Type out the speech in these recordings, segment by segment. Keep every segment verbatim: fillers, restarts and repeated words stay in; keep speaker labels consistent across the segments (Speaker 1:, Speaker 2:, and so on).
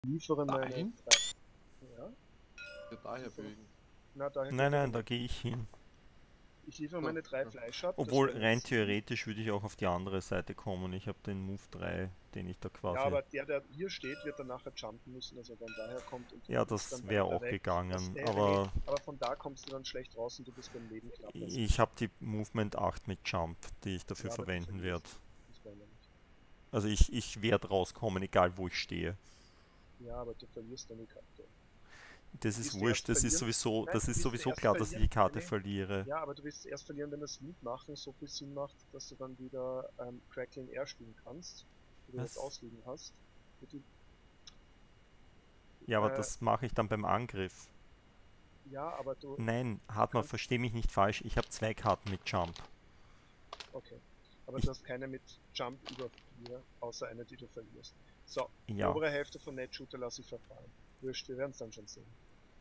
Speaker 1: Liefere meine
Speaker 2: Dahin?
Speaker 1: drei. Ja,
Speaker 2: Ja, daher bewegen.
Speaker 1: na, daher
Speaker 3: Nein,
Speaker 1: geht er
Speaker 3: nein, da
Speaker 1: nicht.
Speaker 3: gehe ich hin.
Speaker 1: Ich liefere
Speaker 2: So,
Speaker 1: meine drei
Speaker 2: ja.
Speaker 1: Fleisch ab, das
Speaker 3: Obwohl
Speaker 1: wären
Speaker 3: rein
Speaker 1: jetzt sieben.
Speaker 3: theoretisch würde ich auch auf die andere Seite kommen. Ich habe den Move drei, den ich da
Speaker 1: Ja,
Speaker 3: quasi.
Speaker 1: aber der, der hier steht, wird dann nachher jumpen müssen, dass er dann daher kommt und du
Speaker 3: Ja,
Speaker 1: fliegst dann
Speaker 3: das wäre
Speaker 1: weiter
Speaker 3: auch
Speaker 1: weg. Das
Speaker 3: gegangen.
Speaker 1: wäre nee,
Speaker 3: Aber
Speaker 1: aber von da kommst du dann schlecht raus und du bist beim Leben knapp. Also,
Speaker 3: ich habe die Movement acht mit Jump, die ich dafür
Speaker 1: ja, aber du
Speaker 3: verwenden werde.
Speaker 1: verlierst. Das wollen wir nicht.
Speaker 3: Also ich, ich werde rauskommen, egal wo ich stehe.
Speaker 1: Ja, aber du verlierst deine Karte.
Speaker 3: Das ist
Speaker 1: Willst du
Speaker 3: wurscht,
Speaker 1: erst
Speaker 3: das ist
Speaker 1: verlieren?
Speaker 3: sowieso,
Speaker 1: Nein,
Speaker 3: das ist
Speaker 1: willst du
Speaker 3: sowieso
Speaker 1: erst
Speaker 3: klar, dass ich
Speaker 1: verlieren?
Speaker 3: die Karte
Speaker 1: Nee.
Speaker 3: verliere.
Speaker 1: Ja, aber du willst erst verlieren, wenn das Lied machen so viel Sinn macht, dass du dann wieder ähm, Crackling Air spielen kannst, die du jetzt
Speaker 3: Was?
Speaker 1: ausliegen hast. Mit die,
Speaker 3: Ja, aber
Speaker 1: äh,
Speaker 3: das mache ich dann beim Angriff.
Speaker 1: ja, aber du,
Speaker 3: Nein,
Speaker 1: du
Speaker 3: Hartmann,
Speaker 1: kannst.
Speaker 3: versteh mich nicht falsch, ich habe zwei Karten mit Jump.
Speaker 1: Okay. Aber
Speaker 3: Ich,
Speaker 1: du hast keine mit Jump über vier, außer eine, die du verlierst. So, die
Speaker 3: ja,
Speaker 1: obere Hälfte von Net-Shooter lasse ich verfallen. Wurscht, wir werden es dann schon sehen.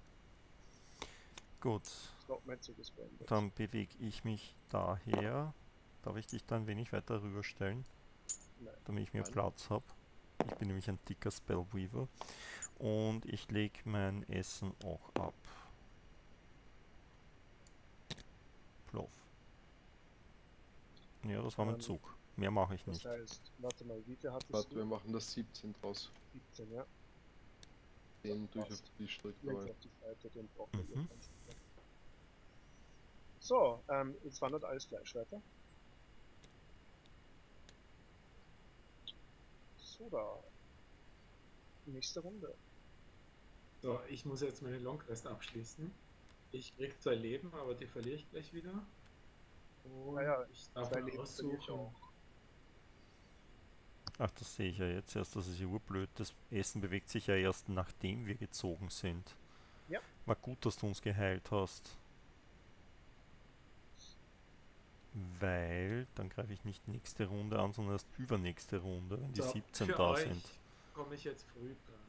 Speaker 3: gut.
Speaker 1: So, mein Zug ist beendet.
Speaker 3: Dann bewege ich mich daher. Darf ich dich dann ein wenig weiter rüberstellen,
Speaker 1: Nein.
Speaker 3: damit ich mehr
Speaker 2: Nein.
Speaker 3: Platz habe? Ich bin nämlich ein dicker Spellweaver. Und ich lege mein Essen auch ab. Ploff. Ja, das war mein
Speaker 1: Ähm,
Speaker 3: Zug. Mehr mache ich
Speaker 1: das
Speaker 3: nicht.
Speaker 1: heißt, warte mal, wie viel hattest
Speaker 2: Warte, wir
Speaker 1: du?
Speaker 2: machen das siebzehn draus.
Speaker 1: siebzehn, ja.
Speaker 2: Den durch auf
Speaker 1: Passt.
Speaker 2: die Tisch drücken
Speaker 1: Links
Speaker 2: mal.
Speaker 1: auf die Seite, den brauchen wir hier
Speaker 3: Mhm.
Speaker 1: keinen Spieler. So, ähm, jetzt wandert alles Fleisch weiter. So, da. Nächste Runde.
Speaker 4: So, ich muss jetzt meine Longrest abschließen. Ich krieg zwei Leben, aber die verliere ich gleich wieder. Und
Speaker 1: Naja,
Speaker 4: ich darf
Speaker 1: zwei
Speaker 4: mir
Speaker 1: Leben verliere ich
Speaker 4: aussuchen.
Speaker 1: auch.
Speaker 3: Ach, das sehe ich ja jetzt erst. Das ist ja urblöd. Das Essen bewegt sich ja erst nachdem wir gezogen sind.
Speaker 1: Ja.
Speaker 3: War gut, dass du uns geheilt hast. Weil dann greife ich nicht nächste Runde an, sondern erst übernächste Runde, wenn die
Speaker 4: So,
Speaker 3: siebzehn
Speaker 4: für
Speaker 3: da sind.
Speaker 4: euch komme ich jetzt früh dran.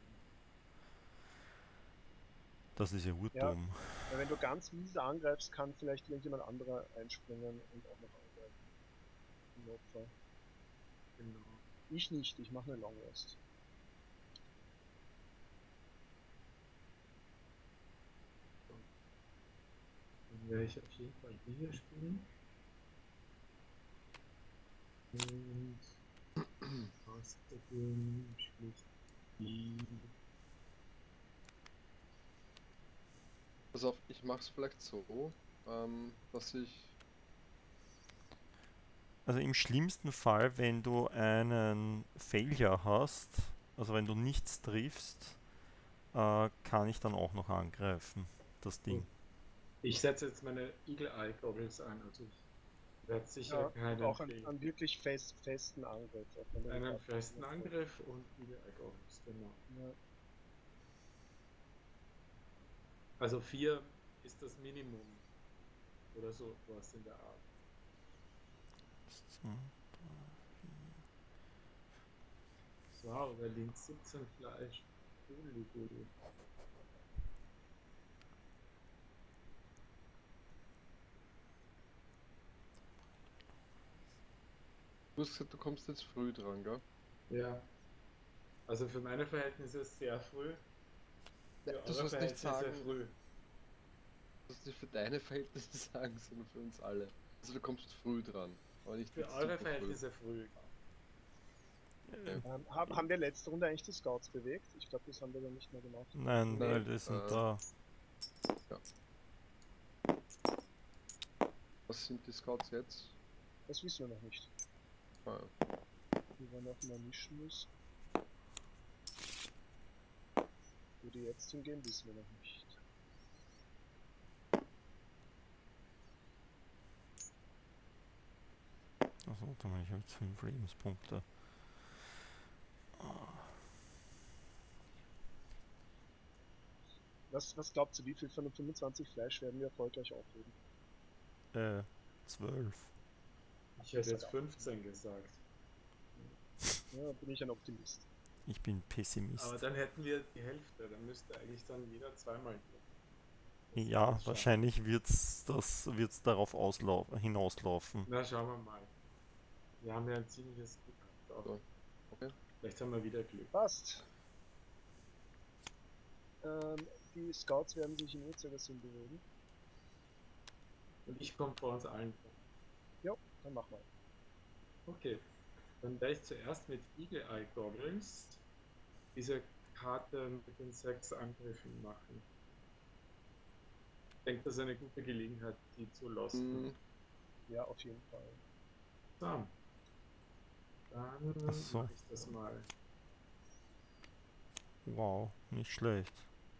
Speaker 3: Das ist ja
Speaker 1: Ja,
Speaker 3: urdumm.
Speaker 1: weil wenn du ganz mies angreifst, kann vielleicht irgendjemand anderer einspringen und auch noch angreifen. Im Notfall.
Speaker 4: Genau.
Speaker 1: Ich nicht, ich mache eine Long Rest.
Speaker 4: So. Dann werde ich auf jeden Fall die hier spielen. Und außerdem spiele ich die.
Speaker 2: Pass auf, ich mach's vielleicht so, ähm, dass ich.
Speaker 3: Also im schlimmsten Fall, wenn du einen Failure hast, also wenn du nichts triffst, äh, kann ich dann auch noch angreifen, das Ding.
Speaker 4: Gut. Ich setze jetzt meine Eagle Eye Goggles ein, also ich werde sicher
Speaker 1: Ja, und
Speaker 4: keinen
Speaker 1: auch einen,
Speaker 4: Fail.
Speaker 1: einen wirklich fest, festen Angriff. Auch wenn du die
Speaker 4: Einen
Speaker 1: Karte
Speaker 4: festen
Speaker 1: nicht hast.
Speaker 4: Angriff und Eagle Eye Goggles, genau.
Speaker 1: Ja.
Speaker 4: Also vier ist das Minimum. Oder so was in der Art.
Speaker 3: So.
Speaker 4: Wow, da liegt siebzehn Fleisch. Holy Guli.
Speaker 2: Du hast gesagt, du kommst jetzt früh dran, gell?
Speaker 4: Ja. Also für meine Verhältnisse ist es sehr früh. Für
Speaker 2: Du
Speaker 4: eure
Speaker 2: sollst nicht
Speaker 4: Verhältnisse
Speaker 2: sagen,
Speaker 4: früh.
Speaker 2: du sollst nicht für deine Verhältnisse sagen, sondern für uns alle. Also du kommst früh dran, aber nicht
Speaker 4: Für
Speaker 2: jetzt
Speaker 4: eure
Speaker 2: super früh.
Speaker 4: Verhältnisse früh.
Speaker 3: Äh,
Speaker 1: Ähm, haben, haben wir letzte Runde eigentlich die Scouts bewegt? Ich glaube, das haben wir dann nicht mehr gemacht.
Speaker 3: Nein,
Speaker 4: Nee.
Speaker 3: weil die sind
Speaker 2: Äh,
Speaker 3: da.
Speaker 2: Was sind die Scouts jetzt?
Speaker 1: Das wissen wir noch nicht.
Speaker 2: Ah,
Speaker 1: Die wir noch mal mischen müssen. Wo die jetzt hingehen, wissen wir noch nicht.
Speaker 3: Also warte mal, ich habe jetzt fünf Lebenspunkte.
Speaker 1: Was, was glaubt ihr, wie viel von den fünfundzwanzig Fleisch werden wir erfolgreich aufheben?
Speaker 3: Äh, zwölf.
Speaker 4: Ich hätte jetzt fünfzehn gesagt.
Speaker 1: Ja, bin ich ein Optimist.
Speaker 3: Ich bin Pessimist.
Speaker 4: Aber dann hätten wir die Hälfte. Dann müsste eigentlich dann jeder zweimal gehen. Das ist
Speaker 3: Ja,
Speaker 4: das
Speaker 3: wahrscheinlich wird's das wird's darauf auslau hinauslaufen.
Speaker 4: Na, schauen wir mal. Wir haben ja ein ziemliches Glück gehabt. Auch.
Speaker 2: So. Okay.
Speaker 4: Vielleicht haben wir wieder Glück.
Speaker 1: Passt. Ähm, die Scouts werden sich im Uhrzeigersinn bewegen.
Speaker 4: Und ich komme vor uns allen.
Speaker 1: Ja, dann mach mal.
Speaker 4: Okay, dann werde ich zuerst mit Eagle Eye Goggles diese Karte mit den sechs Angriffen machen. Ich denke, das ist eine gute Gelegenheit, die zu losten.
Speaker 2: Hm,
Speaker 1: Ja, auf jeden Fall.
Speaker 4: So. Dann
Speaker 3: Ach so.
Speaker 4: mache ich das mal.
Speaker 3: Wow, nicht schlecht.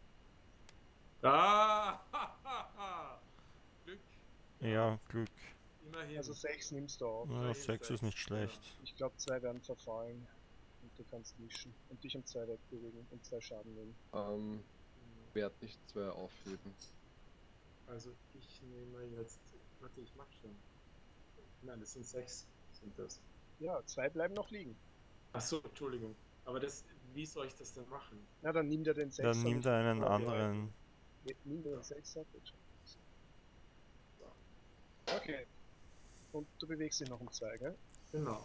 Speaker 4: Ah! Glück.
Speaker 3: Ja, Glück.
Speaker 4: Immerhin.
Speaker 1: Also sechs nimmst du auf.
Speaker 3: Ja,
Speaker 4: Immerhin
Speaker 3: sechs ist nicht
Speaker 4: sechs,
Speaker 3: schlecht.
Speaker 1: Ich glaube, zwei werden verfallen. Und du kannst mischen. Und dich um zwei wegbewegen und zwei Schaden nehmen.
Speaker 2: ähm,
Speaker 4: Ja.
Speaker 2: werd nicht zwei aufheben.
Speaker 4: Also ich nehme jetzt. Warte, ich mach schon. Nein, das sind sechs. Sind das.
Speaker 1: Ja, zwei bleiben noch liegen.
Speaker 4: Achso, Entschuldigung. Aber das, wie soll ich das denn machen?
Speaker 1: Na, dann nimm dir den
Speaker 3: Dann
Speaker 1: Sechser.
Speaker 3: nimm
Speaker 1: nicht
Speaker 3: da einen
Speaker 1: vor.
Speaker 3: anderen.
Speaker 1: Ne- Nimm dir den Sechser. Bitte.
Speaker 4: So.
Speaker 1: Okay. Und du bewegst dich noch um zwei, gell?
Speaker 4: Genau.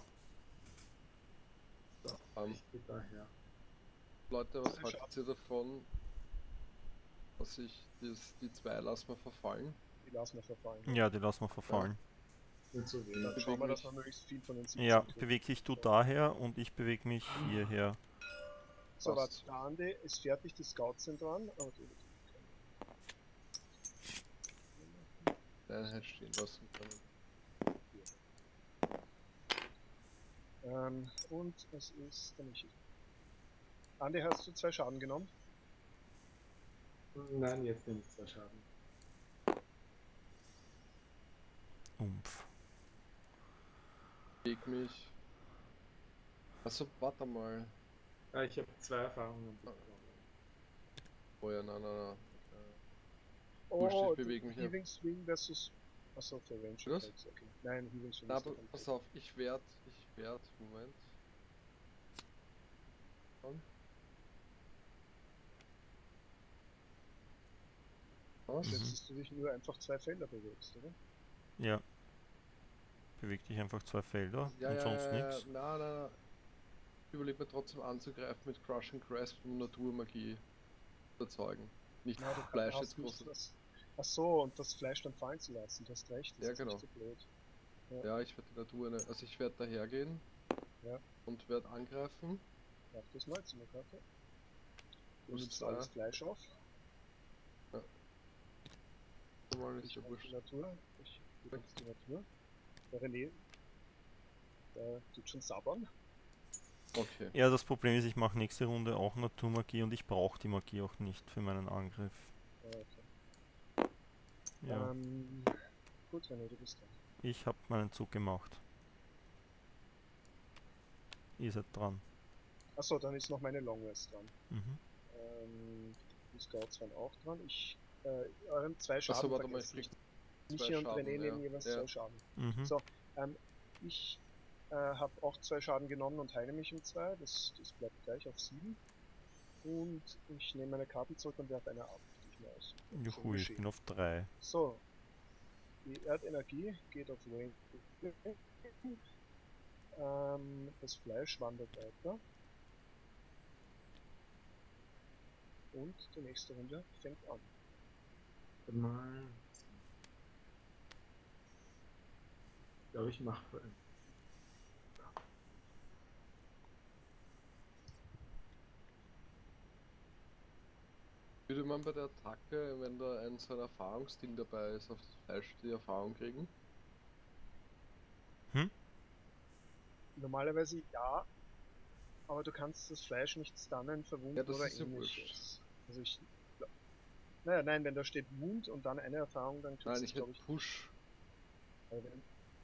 Speaker 4: So,
Speaker 2: Ähm,
Speaker 4: ich gehe daher.
Speaker 2: Leute, was
Speaker 1: Sehr
Speaker 2: haltet
Speaker 1: scharf.
Speaker 2: ihr davon, dass ich das, die zwei lassen wir verfallen?
Speaker 1: Die lassen wir verfallen.
Speaker 3: Ja, die lassen wir verfallen.
Speaker 4: Sind zu
Speaker 1: Dann
Speaker 4: wenig.
Speaker 2: beweg
Speaker 1: schauen wir, dass
Speaker 2: mich.
Speaker 1: wir möglichst viel von den siebzehn
Speaker 3: Ja,
Speaker 1: kriegen.
Speaker 3: beweg dich du daher und ich bewege mich hierher.
Speaker 1: So, warte,
Speaker 2: Passt.
Speaker 1: der Ande ist fertig, die Scouts sind dran. Oh, die-
Speaker 2: Die Einheit stehen lassen können.
Speaker 1: Ähm, und es ist der Michi. Andi, hast du zwei Schaden genommen?
Speaker 4: Nein, jetzt nehme ich zwei Schaden.
Speaker 3: Umpf.
Speaker 2: Beweg mich. Also, warte mal.
Speaker 4: Ah, ich habe zwei Erfahrungen bekommen.
Speaker 2: Oh ja, nein, nein, nein.
Speaker 1: Oh,
Speaker 2: Wurscht, ich
Speaker 1: die-
Speaker 2: bewege mich ja.
Speaker 1: Healing Swing versus. Achso, für Range
Speaker 2: Was?
Speaker 1: Attacks, okay. Nein, Healing Swing
Speaker 2: Na,
Speaker 1: ist
Speaker 2: aber
Speaker 1: doch
Speaker 2: pass auf, ich werd, ich werd, Moment. Komm. Was?
Speaker 1: Jetzt,
Speaker 3: Mhm.
Speaker 1: dass du dich nur einfach zwei Felder bewegst, oder?
Speaker 3: Ja. Beweg dich einfach zwei Felder
Speaker 2: Ja,
Speaker 3: und
Speaker 2: ja,
Speaker 3: sonst
Speaker 2: ja, ja,
Speaker 3: nichts.
Speaker 2: na, na. Ich überlege mir trotzdem anzugreifen mit Crushing Grasp und Naturmagie erzeugen. Nicht
Speaker 1: Na, du kann-
Speaker 2: Fleisch
Speaker 1: hast
Speaker 2: jetzt
Speaker 1: nicht
Speaker 2: groß.
Speaker 1: das. Achso, und das Fleisch dann fallen zu lassen, du hast recht, das
Speaker 2: Ja,
Speaker 1: ist
Speaker 2: genau.
Speaker 1: nicht so blöd.
Speaker 2: Ja, ich werde die Natur, ne, also ich werde dahergehen
Speaker 1: Ja.
Speaker 2: und werde angreifen.
Speaker 1: Mach das mal, Zimmerkarte. Du
Speaker 2: Plus
Speaker 1: nimmst
Speaker 2: zwei.
Speaker 1: alles Fleisch auf.
Speaker 2: Mal ist
Speaker 1: Ich
Speaker 2: ja
Speaker 1: mach
Speaker 2: wurscht.
Speaker 1: die Natur. Ich du machst die Natur. Der René, der tut schon sabbern.
Speaker 2: Okay.
Speaker 3: Ja, das Problem ist, ich mache nächste Runde auch Naturmagie und ich brauche die Magie auch nicht für meinen Angriff.
Speaker 1: Ah, okay.
Speaker 3: Ja,
Speaker 1: Ähm, gut, René, du bist dran.
Speaker 3: ich habe meinen Zug gemacht. Ihr seid dran.
Speaker 1: Achso, dann ist noch meine Long Rest dran.
Speaker 3: Mhm.
Speaker 1: Ähm, die Scouts waren auch dran. Ich, äh, euren zwei Schaden
Speaker 2: Achso, warte mal, ich
Speaker 1: vergessen.
Speaker 2: krieg
Speaker 1: Michi
Speaker 2: zwei
Speaker 1: und
Speaker 2: Schaden,
Speaker 1: René nehmen
Speaker 2: ja.
Speaker 1: jeweils
Speaker 2: Ja.
Speaker 1: zwei Schaden.
Speaker 3: Mhm.
Speaker 1: So, ähm, ich äh, habe auch zwei Schaden genommen und heile mich um zwei. Das, das bleibt gleich auf sieben. Und ich nehme meine Karten zurück und werfe eine ab, die ich mir aussuche. Schön
Speaker 3: Juhu, ich
Speaker 1: geschehen.
Speaker 3: bin auf drei.
Speaker 1: So, die Erdenergie geht auf Wayne. Ähm, das Fleisch wandert weiter. Und die nächste Runde fängt an.
Speaker 4: Warte mal. Ich glaube, ich mache.
Speaker 2: Würde man bei der Attacke, wenn da ein so ein Erfahrungsding dabei ist, auf das Fleisch die Erfahrung kriegen?
Speaker 1: Normalerweise ja, aber du kannst das Fleisch nicht stunnen, verwunden
Speaker 2: Ja, das
Speaker 1: oder
Speaker 2: ist ja
Speaker 1: ähnliches. Also ich. Naja, nein, wenn da steht Wound und dann eine Erfahrung, dann kriegst
Speaker 2: Nein,
Speaker 1: du
Speaker 2: ich
Speaker 1: es,
Speaker 2: hätte
Speaker 1: glaube ich, nicht.
Speaker 2: Push.
Speaker 1: Aber wenn,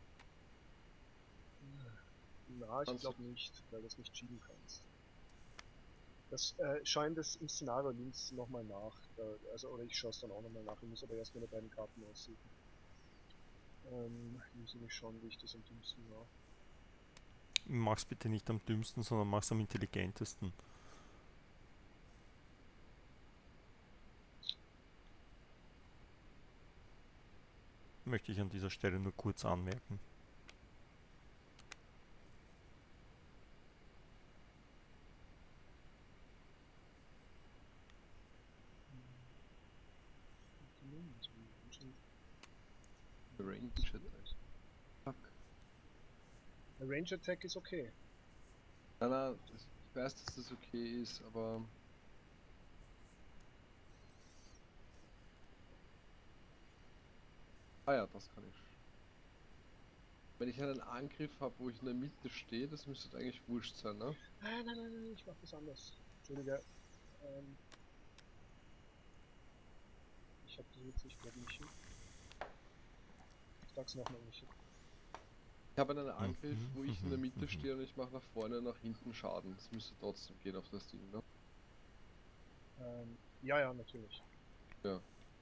Speaker 1: na, ich
Speaker 2: Kannst du-
Speaker 1: glaube nicht, weil du es nicht schieben kannst. Das, äh, schau in das im Szenario links nochmal nach. Da, also, oder ich schaue es dann auch nochmal nach. Ich muss aber erst meine beiden Karten aussuchen. Ähm, ich muss nämlich schauen, wie ich das am dümmsten mache.
Speaker 3: Mach's bitte nicht am dümmsten, sondern mach's am intelligentesten. Möchte ich an dieser Stelle nur kurz anmerken.
Speaker 2: Range Attack. Fuck.
Speaker 1: Der Range Attack ist okay.
Speaker 2: Nein, nein, das, ich weiß, dass das okay ist, aber. Ah ja, das kann ich. Wenn ich einen Angriff habe, wo ich in der Mitte stehe, das müsste eigentlich wurscht sein, ne?
Speaker 1: Nein, nein, nein, nein, ich mach das anders. Entschuldige. Ähm, ich hab das jetzt nicht gerade nicht. Ich sag's nochmal nicht.
Speaker 2: Ich habe einen Angriff,
Speaker 3: Mhm,
Speaker 2: wo ich in der
Speaker 3: mhm,
Speaker 2: Mitte
Speaker 3: mhm.
Speaker 2: stehe und ich mache nach vorne und nach hinten Schaden. Das müsste trotzdem gehen auf das Ding, ne?
Speaker 1: Ähm, ja, ja, natürlich.
Speaker 2: Ja.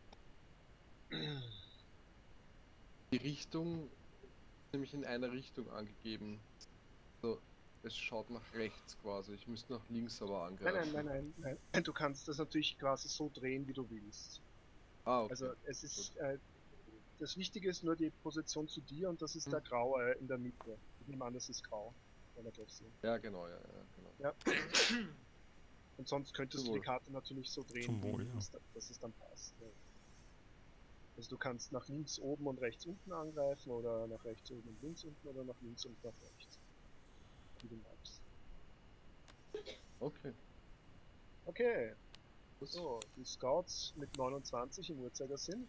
Speaker 2: Die Richtung ist nämlich in einer Richtung angegeben. So, es schaut nach rechts quasi. Ich müsste nach links aber
Speaker 1: Nein, nein,
Speaker 2: angreifen.
Speaker 1: nein, nein, nein. Du kannst das natürlich quasi so drehen, wie du willst.
Speaker 2: Ah, okay.
Speaker 1: Also es ist, äh, das Wichtige ist nur die Position zu dir und das ist
Speaker 2: Hm.
Speaker 1: der Graue in der Mitte. Ich nehme an, das ist grau. Wenn wir gleich sehen.
Speaker 2: Ja, genau, ja, ja, genau.
Speaker 1: Ja. Und sonst könntest
Speaker 2: Zum
Speaker 1: du die
Speaker 2: Wohl.
Speaker 1: Karte natürlich so drehen,
Speaker 3: Zum Wohl,
Speaker 1: wie
Speaker 3: ja.
Speaker 1: es da- dass es dann passt. Ja. Also du kannst nach links oben und rechts unten angreifen oder nach rechts oben und links unten oder nach links und nach rechts. Wie du magst.
Speaker 2: Okay.
Speaker 1: Okay,
Speaker 2: Das
Speaker 1: so, die Scouts mit neunundzwanzig im Uhrzeigersinn.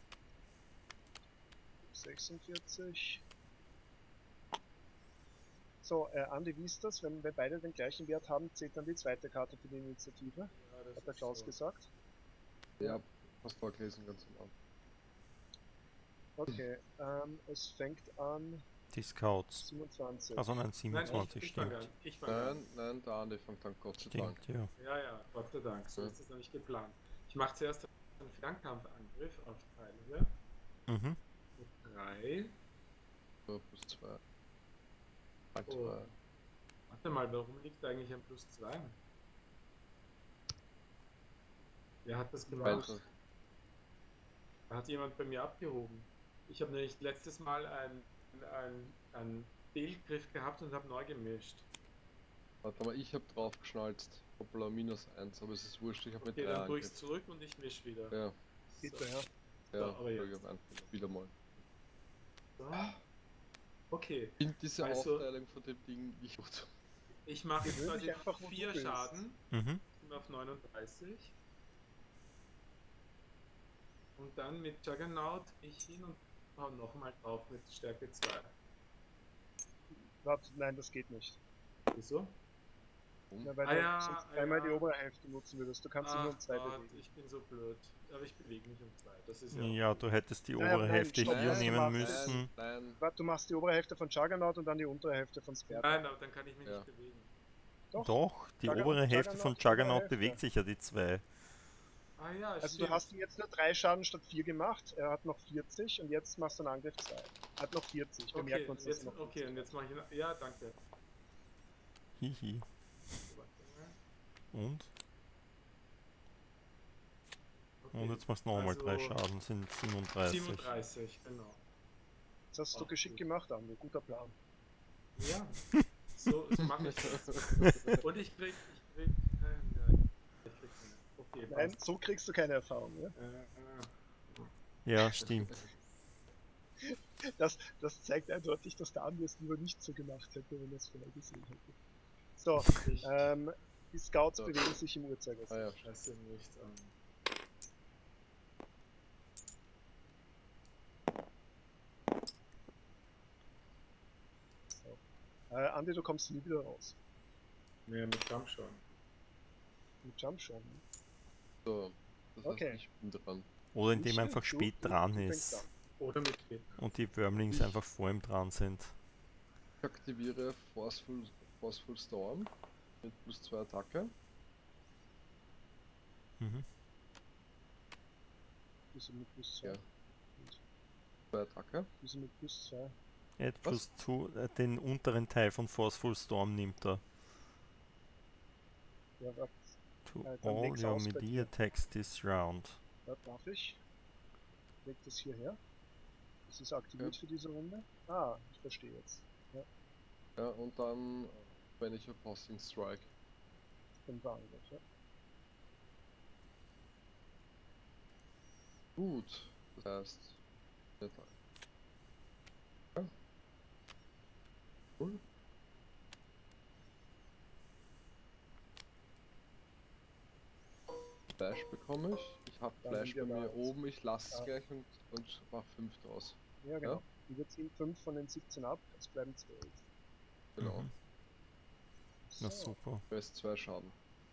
Speaker 1: sechsundvierzig. So, äh, Andi, wie ist das? Wenn wir beide den gleichen Wert haben, zählt dann die zweite Karte für die Initiative,
Speaker 4: Ja, das
Speaker 1: hat der
Speaker 4: ist
Speaker 1: Klaus
Speaker 4: so.
Speaker 1: gesagt.
Speaker 2: ja, hast du gelesen ganz am Anfang.
Speaker 1: Okay, ähm, es fängt an
Speaker 3: Die Scouts.
Speaker 1: siebenundzwanzig.
Speaker 3: Also nein,
Speaker 4: Nein,
Speaker 3: siebenundzwanzig
Speaker 4: ich, ich fange
Speaker 3: stimmt.
Speaker 4: an. Ich fange an.
Speaker 2: Nein, nein, der Andi fängt dann Gott sei Dank.
Speaker 3: Stimmt, ja.
Speaker 4: Ja, ja, Gott sei Dank. So
Speaker 2: Ja.
Speaker 4: ist es nämlich geplant. Ich mache zuerst einen Fernkampfangriff auf Teile
Speaker 3: Mhm.
Speaker 4: mit drei.
Speaker 2: So, plus zwei. Halt
Speaker 4: Oh.
Speaker 2: zwei.
Speaker 4: Warte mal, warum liegt da eigentlich ein plus zwei? Wer hat das
Speaker 2: Weil
Speaker 4: gemacht?
Speaker 2: das-
Speaker 4: Da hat jemand bei mir abgehoben. Ich habe nämlich letztes Mal einen ein, ein Fehlgriff gehabt und habe neu gemischt.
Speaker 2: Warte mal, ich habe drauf geschnalzt. Hoppla, minus eins, aber es ist wurscht, ich habe mit
Speaker 4: Okay,
Speaker 2: drei
Speaker 4: dann tue ich es
Speaker 2: angegriffen.
Speaker 4: zurück und ich mische wieder.
Speaker 2: Ja,
Speaker 1: Bitte, ja.
Speaker 2: ja,
Speaker 4: So, aber jetzt.
Speaker 2: Entschuldigung, einfach wieder mal.
Speaker 4: So. Okay,
Speaker 2: Ich finde diese
Speaker 4: Also-
Speaker 2: Aufteilung von dem Ding nicht gut.
Speaker 4: ich mache jetzt
Speaker 1: Gewöhn
Speaker 4: quasi
Speaker 1: dich einfach, wo du
Speaker 4: vier
Speaker 1: bist.
Speaker 4: Schaden.
Speaker 3: Mhm.
Speaker 4: Sind wir auf neununddreißig. Und dann mit Juggernaut ich hin und hau nochmal drauf mit Stärke zwei.
Speaker 1: Warte, nein, das geht nicht.
Speaker 4: Wieso?
Speaker 1: Ja, weil
Speaker 4: Ah
Speaker 1: du
Speaker 4: ja,
Speaker 1: sonst
Speaker 4: ah
Speaker 1: einmal
Speaker 4: ja.
Speaker 1: die obere Hälfte nutzen würdest. Du kannst dich nur um
Speaker 4: Ach
Speaker 1: zwei
Speaker 4: Gott,
Speaker 1: bewegen.
Speaker 4: ich bin so blöd. Aber ich bewege mich um zwei. Das ist ja.
Speaker 3: Ja, du hättest die
Speaker 1: Nein,
Speaker 3: obere
Speaker 1: nein,
Speaker 3: Hälfte
Speaker 1: stopp,
Speaker 3: hier
Speaker 1: was du
Speaker 3: nehmen
Speaker 1: machst.
Speaker 3: müssen.
Speaker 2: Nein, nein,
Speaker 1: Warte, du machst die obere Hälfte von Juggernaut und dann die untere Hälfte von Sperta.
Speaker 4: Nein, aber dann kann ich mich
Speaker 2: Ja.
Speaker 4: nicht bewegen.
Speaker 3: Doch, die
Speaker 1: Jugger-
Speaker 3: obere Hälfte von
Speaker 1: Juggernaut, die obere
Speaker 3: Juggernaut
Speaker 1: Hälfte.
Speaker 3: bewegt sich ja die zwei.
Speaker 4: Ah ja,
Speaker 1: Also
Speaker 4: stimmt.
Speaker 1: du hast ihm jetzt nur drei Schaden statt vier gemacht. Er hat noch vierzig und jetzt machst du einen Angriff zwei. Er hat noch vierzig. Wir
Speaker 4: Okay,
Speaker 1: merken uns
Speaker 4: und
Speaker 1: das
Speaker 4: jetzt,
Speaker 1: noch.
Speaker 4: okay, und jetzt mache ich. Ja, danke.
Speaker 3: Hihi.
Speaker 4: Warte mal.
Speaker 3: Und?
Speaker 4: Okay.
Speaker 3: Und jetzt machst du nochmal drei
Speaker 4: Also
Speaker 3: Schaden, sind siebenunddreißig.
Speaker 4: siebenunddreißig, genau.
Speaker 1: Das hast du
Speaker 4: Ach,
Speaker 1: geschickt
Speaker 4: gut.
Speaker 1: gemacht, Andi. Guter Plan.
Speaker 4: Ja, so, so mache ich das. Und ich krieg, ich krieg, äh, ja, ich krieg keine. Okay,
Speaker 1: Nein,
Speaker 4: passt.
Speaker 1: so kriegst du keine Erfahrung. Ja?
Speaker 4: Äh, äh,
Speaker 3: Ja, stimmt.
Speaker 1: Das, das zeigt eindeutig, dass der Andi es lieber nicht so gemacht hätte, wenn er es vorher gesehen hätte. So,
Speaker 4: ich
Speaker 1: ähm, die Scouts
Speaker 2: So.
Speaker 1: bewegen sich im Uhrzeigersinn.
Speaker 2: Ah ja,
Speaker 4: scheiße nicht an.
Speaker 1: Äh, Andi, du kommst nie wieder raus.
Speaker 4: Nee, mit Jump schon.
Speaker 1: Mit Jump schon.
Speaker 2: so. Das
Speaker 1: Okay.
Speaker 2: heißt, ich bin dran.
Speaker 3: Oder indem
Speaker 1: Ich-
Speaker 3: er einfach
Speaker 1: du-
Speaker 3: spät
Speaker 1: du-
Speaker 3: dran
Speaker 1: du fängst
Speaker 3: ist
Speaker 1: an.
Speaker 4: Oder mit Hit.
Speaker 3: und die Wormlings
Speaker 2: Ich-
Speaker 3: einfach vor ihm dran sind.
Speaker 2: Ich aktiviere Forceful, Forceful Storm mit plus zwei Attacke.
Speaker 3: Mhm.
Speaker 1: Wieso mit plus zwei?
Speaker 2: Ja. zwei Attacke.
Speaker 1: Wieso mit plus zwei?
Speaker 3: Add plus two, äh, den unteren Teil von Forceful Storm nimmt er.
Speaker 1: Ja, warte,
Speaker 3: To
Speaker 1: Äh, dann
Speaker 3: all
Speaker 1: leg's
Speaker 3: your
Speaker 1: aus bei
Speaker 3: melee
Speaker 1: dir.
Speaker 3: attacks this round.
Speaker 1: warte, darf ich? Leg das hierher. Das ist aktiviert für diese Runde. Ah, ich verstehe jetzt.
Speaker 2: Ja, und dann, wenn ich Opposing Strike.
Speaker 1: Den Angriff, ja.
Speaker 2: Gut. Das heißt, Cool. Fleisch bekomme ich. Ich habe
Speaker 1: Dann
Speaker 2: Fleisch bei
Speaker 1: haben wir
Speaker 2: mir
Speaker 1: da
Speaker 2: oben. Ich lasse es
Speaker 1: Ja.
Speaker 2: gleich und, und mache fünf draus.
Speaker 1: Ja, genau. Wir ziehen fünf von den siebzehn ab, es bleiben zwölf.
Speaker 2: Genau.
Speaker 3: Mhm. Na
Speaker 1: So,
Speaker 3: super.
Speaker 2: Da ist zwei Schaden.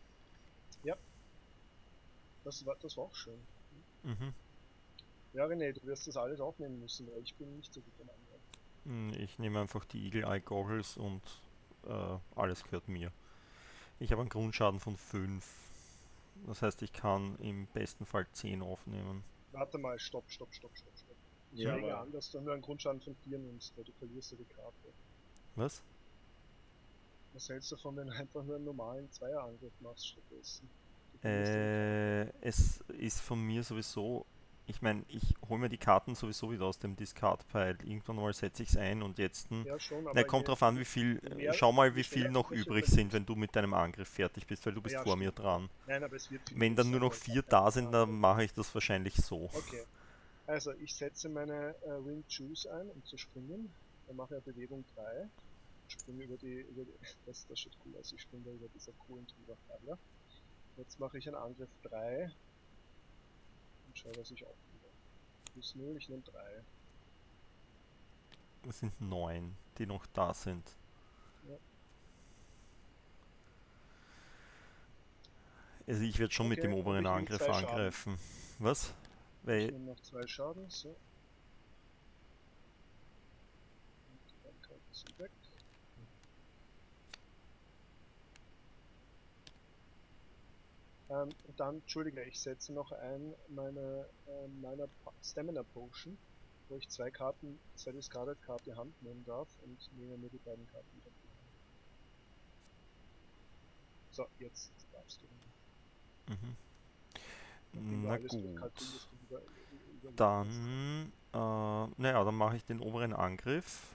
Speaker 1: das war, das war auch schön.
Speaker 3: Mhm.
Speaker 1: Ja, René, du wirst das alles aufnehmen müssen, weil ich bin nicht so gut im Angreifen.
Speaker 3: Hm, Ich nehme einfach die Eagle Eye Goggles und äh, alles gehört mir. Ich habe einen Grundschaden von fünf. Das heißt, ich kann im besten Fall zehn aufnehmen.
Speaker 1: Warte mal, stopp, stopp, stopp, stopp, stopp. Ich
Speaker 4: Ja,
Speaker 1: lege
Speaker 4: aber
Speaker 1: an, dass du nur einen Grundschaden von vier nimmst, weil du verlierst ja die Karte.
Speaker 3: Was?
Speaker 1: Was hältst du davon, wenn du einfach nur einen normalen Zweierangriff machst stattdessen? Du verlierst ja die Karte.
Speaker 3: Äh, es ist von mir sowieso. Ich meine, ich hole mir die Karten sowieso wieder aus dem Discard-Pile. Irgendwann mal setze ich es ein und jetzt. hm,
Speaker 1: Ja, schon,
Speaker 3: Na,
Speaker 1: aber
Speaker 3: kommt
Speaker 1: je,
Speaker 3: drauf an, wie viel.
Speaker 1: je
Speaker 3: äh,
Speaker 1: mehr,
Speaker 3: Schau mal,
Speaker 1: je
Speaker 3: wie viel
Speaker 1: schneller
Speaker 3: noch
Speaker 1: du welche
Speaker 3: übrig sind,
Speaker 1: verlierst.
Speaker 3: wenn du mit deinem Angriff fertig bist, weil du
Speaker 1: Ah
Speaker 3: bist
Speaker 1: ja,
Speaker 3: vor mir
Speaker 1: stimmt.
Speaker 3: dran.
Speaker 1: Nein, aber es wird viel
Speaker 3: Wenn dann
Speaker 1: größer,
Speaker 3: nur noch
Speaker 1: weil ich
Speaker 3: vier
Speaker 1: habe
Speaker 3: da
Speaker 1: keine
Speaker 3: sind,
Speaker 1: Karte.
Speaker 3: dann mache ich das wahrscheinlich so.
Speaker 1: Okay, also ich setze meine äh, Winged Shoes ein, um zu springen. Dann mache ich Bewegung drei. Springe über die, über die das, das schaut cool aus, ich springe da über dieser coolen drüber. Jetzt mache ich einen Angriff drei und schaue, dass ich aufnehme. Plus null, ich nehme drei.
Speaker 3: Es sind neun, die noch da sind.
Speaker 1: Ja.
Speaker 3: Also ich werde schon mit
Speaker 1: Okay,
Speaker 3: dem
Speaker 1: und
Speaker 3: oberen
Speaker 1: ich nehme
Speaker 3: Angriff
Speaker 1: zwei Schaden.
Speaker 3: angreifen. Was?
Speaker 1: Ich
Speaker 3: Weil
Speaker 1: nehme noch zwei Schaden, so. Und dann kann ich sie weg. Ähm, und dann, entschuldige, ich setze noch ein meine, äh, meiner Pa- Stamina Potion, wo ich zwei Karten, zwei Discarded Karten die Hand nehmen darf und nehme mir die beiden Karten wieder in die Hand. So, jetzt darfst du.
Speaker 3: Mhm.
Speaker 1: Nachdem du
Speaker 3: Na
Speaker 1: alles
Speaker 3: gut.
Speaker 1: durchkalkulierst und über, über, über
Speaker 3: Dann, äh, naja, dann mache ich den oberen Angriff.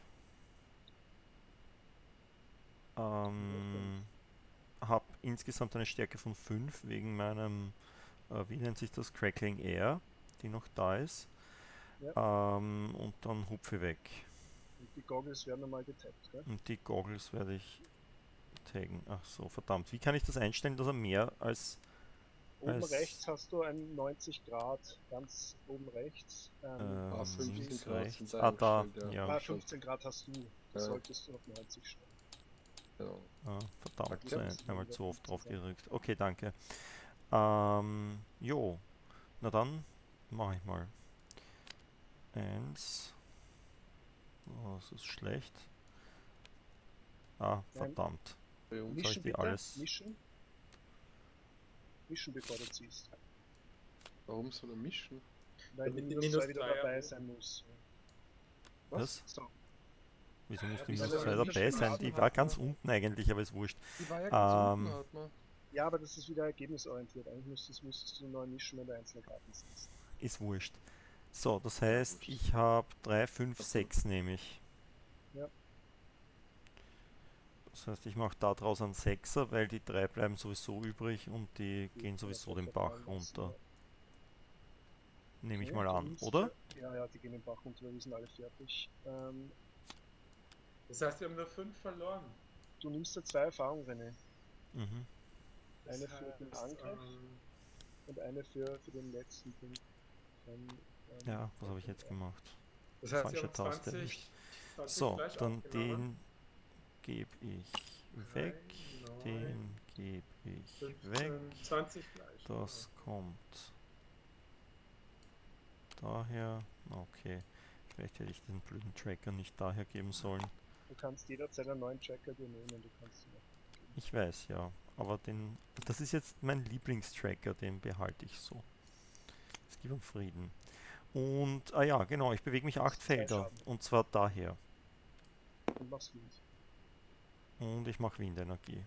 Speaker 3: Ähm, habe insgesamt eine Stärke von fünf wegen meinem, äh, wie nennt sich das, Crackling Air, die noch da ist. Ähm, und dann hupfe ich weg.
Speaker 1: Und die Goggles werden einmal getappt, gell?
Speaker 3: Und die Goggles werde ich taggen. Ach so, verdammt. Wie kann ich das einstellen, dass er mehr als...
Speaker 1: Oben
Speaker 3: als
Speaker 1: rechts hast du einen neunzig Grad, ganz oben rechts. Ähm,
Speaker 3: ähm,
Speaker 2: Ah,
Speaker 1: das ist
Speaker 2: fünfzehn
Speaker 3: links,
Speaker 1: die-
Speaker 2: Grad
Speaker 3: rechts.
Speaker 2: sind da
Speaker 3: Ah, da,
Speaker 2: eingestellt,
Speaker 3: ja.
Speaker 1: Ah,
Speaker 2: schon.
Speaker 1: fünfzehn Grad hast du. Das
Speaker 2: Ja.
Speaker 1: solltest du auf neunzig stellen.
Speaker 2: Genau.
Speaker 3: Ah, verdammt,
Speaker 1: Akzeptieren
Speaker 3: ein- einmal
Speaker 1: wir
Speaker 3: zu oft
Speaker 1: fünfzehn
Speaker 3: drauf
Speaker 1: sein.
Speaker 3: gerückt. Okay, danke. Ähm, jo. Na dann, mache ich mal. Eins. Oh, das ist schlecht. Ah,
Speaker 1: Nein.
Speaker 3: verdammt.
Speaker 2: Bei uns
Speaker 3: Soll ich
Speaker 1: Mischen
Speaker 3: die
Speaker 1: bitte,
Speaker 3: alles...
Speaker 1: mischen. Mischen bevor du ziehst.
Speaker 2: Warum soll er mischen?
Speaker 1: Weil
Speaker 4: Damit
Speaker 1: die
Speaker 4: die
Speaker 1: minus
Speaker 4: minus
Speaker 1: zwei wieder
Speaker 4: drei
Speaker 1: dabei
Speaker 4: erhöhen.
Speaker 1: sein muss.
Speaker 3: Was?
Speaker 1: So,
Speaker 3: Wieso muss
Speaker 4: Ja,
Speaker 3: die
Speaker 4: wieso
Speaker 3: minus
Speaker 1: soll
Speaker 3: zwei
Speaker 1: er
Speaker 3: dabei
Speaker 1: mischen?
Speaker 3: sein? Die
Speaker 2: Hat
Speaker 3: war
Speaker 2: man-
Speaker 3: ganz unten eigentlich, aber ist wurscht.
Speaker 2: Die war ja ganz
Speaker 3: Ähm,
Speaker 2: unten, hat man.
Speaker 1: ja, aber das ist wieder ergebnisorientiert. Eigentlich müsstest, müsstest du neu mischen, wenn du einzelne Karten siehst.
Speaker 3: Ist wurscht. So, das
Speaker 2: Ja,
Speaker 3: heißt,
Speaker 2: wurscht.
Speaker 3: ich habe drei, fünf,
Speaker 2: Ach so.
Speaker 3: sechs nehme ich.
Speaker 1: Ja.
Speaker 3: Das heißt, ich mache da draus einen Sechser, weil die drei bleiben sowieso übrig und die
Speaker 1: Die
Speaker 3: gehen
Speaker 1: kann man
Speaker 3: sowieso
Speaker 1: so
Speaker 3: den Bach
Speaker 1: verteilen lassen,
Speaker 3: runter. Nehme ich
Speaker 1: Okay,
Speaker 3: mal
Speaker 1: du
Speaker 3: an,
Speaker 1: nimmst
Speaker 3: oder?
Speaker 1: Für, ja, ja, die gehen den Bach runter, weil wir sind alle fertig. Ähm,
Speaker 4: Das heißt, wir haben nur fünf verloren.
Speaker 1: du nimmst ja zwei Erfahrungen, René.
Speaker 3: Mhm.
Speaker 4: Das
Speaker 1: Eine für den
Speaker 4: heißt,
Speaker 1: Angriff
Speaker 4: ähm,
Speaker 1: und eine für, für den letzten Punkt. Von, ähm,
Speaker 3: Ja, was habe ich jetzt gemacht?
Speaker 4: das heißt, wir
Speaker 3: Falsche
Speaker 4: haben
Speaker 3: Taste
Speaker 4: zwanzig,
Speaker 3: erwischt.
Speaker 4: zwanzig
Speaker 3: So,
Speaker 4: Fleisch
Speaker 3: dann
Speaker 4: abgenommen.
Speaker 3: den gebe ich
Speaker 4: Drei,
Speaker 3: weg,
Speaker 4: neun,
Speaker 3: den gebe ich weg.
Speaker 4: fünfzehn, zwanzig Fleisch.
Speaker 3: Das kommt daher. Okay, vielleicht hätte ich den blöden Tracker nicht daher geben sollen.
Speaker 1: du kannst jederzeit einen neuen Tracker dir nehmen, du kannst ihn auch.
Speaker 3: Ich weiß, ja. Aber den. Das ist jetzt mein Lieblingstracker, den behalte ich so. Es gibt um Frieden. Und, ah ja, genau, ich bewege mich acht
Speaker 1: Zwei
Speaker 3: Felder.
Speaker 1: Schaden.
Speaker 3: Und zwar daher.
Speaker 1: Und machst Wind.
Speaker 3: Und ich mache Windenergie.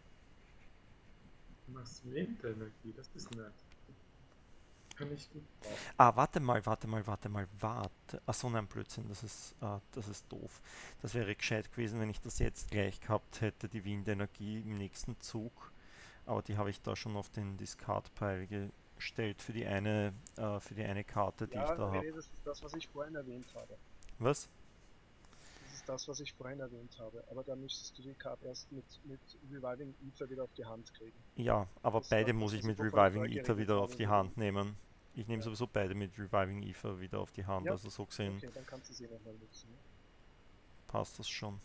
Speaker 4: Du machst Windenergie, das ist nett. Kann ich gut brauchen.
Speaker 3: Ah, warte mal, warte mal, warte mal, warte. Achso, nein, Blödsinn, das ist, ah, das ist doof. Das wäre gescheit gewesen, wenn ich das jetzt gleich gehabt hätte, die Windenergie im nächsten Zug. Aber die habe ich da schon auf den Discard-Pile gestellt für die eine, äh, für die eine Karte, die
Speaker 1: Ja,
Speaker 3: ich da
Speaker 1: René,
Speaker 3: habe.
Speaker 1: das ist das, was ich vorhin erwähnt habe.
Speaker 3: Was?
Speaker 1: Das ist das, was ich vorhin erwähnt habe. Aber da müsstest du die Karte erst mit, mit Reviving Ether wieder auf die Hand kriegen.
Speaker 3: Ja, aber
Speaker 1: Das ist
Speaker 3: beide
Speaker 1: das,
Speaker 3: muss ich
Speaker 1: was
Speaker 3: mit
Speaker 1: wovon ich
Speaker 3: Reviving
Speaker 1: vorher
Speaker 3: Ether
Speaker 1: geredet
Speaker 3: wieder auf
Speaker 1: habe,
Speaker 3: die
Speaker 1: wo
Speaker 3: Hand
Speaker 1: du-
Speaker 3: nehmen. Ich nehme
Speaker 1: Ja.
Speaker 3: sowieso beide mit Reviving Ether wieder auf die Hand,
Speaker 1: Ja,
Speaker 3: also so gesehen
Speaker 1: Okay, dann kannst du sie nochmal nutzen. Ne?
Speaker 3: passt das schon.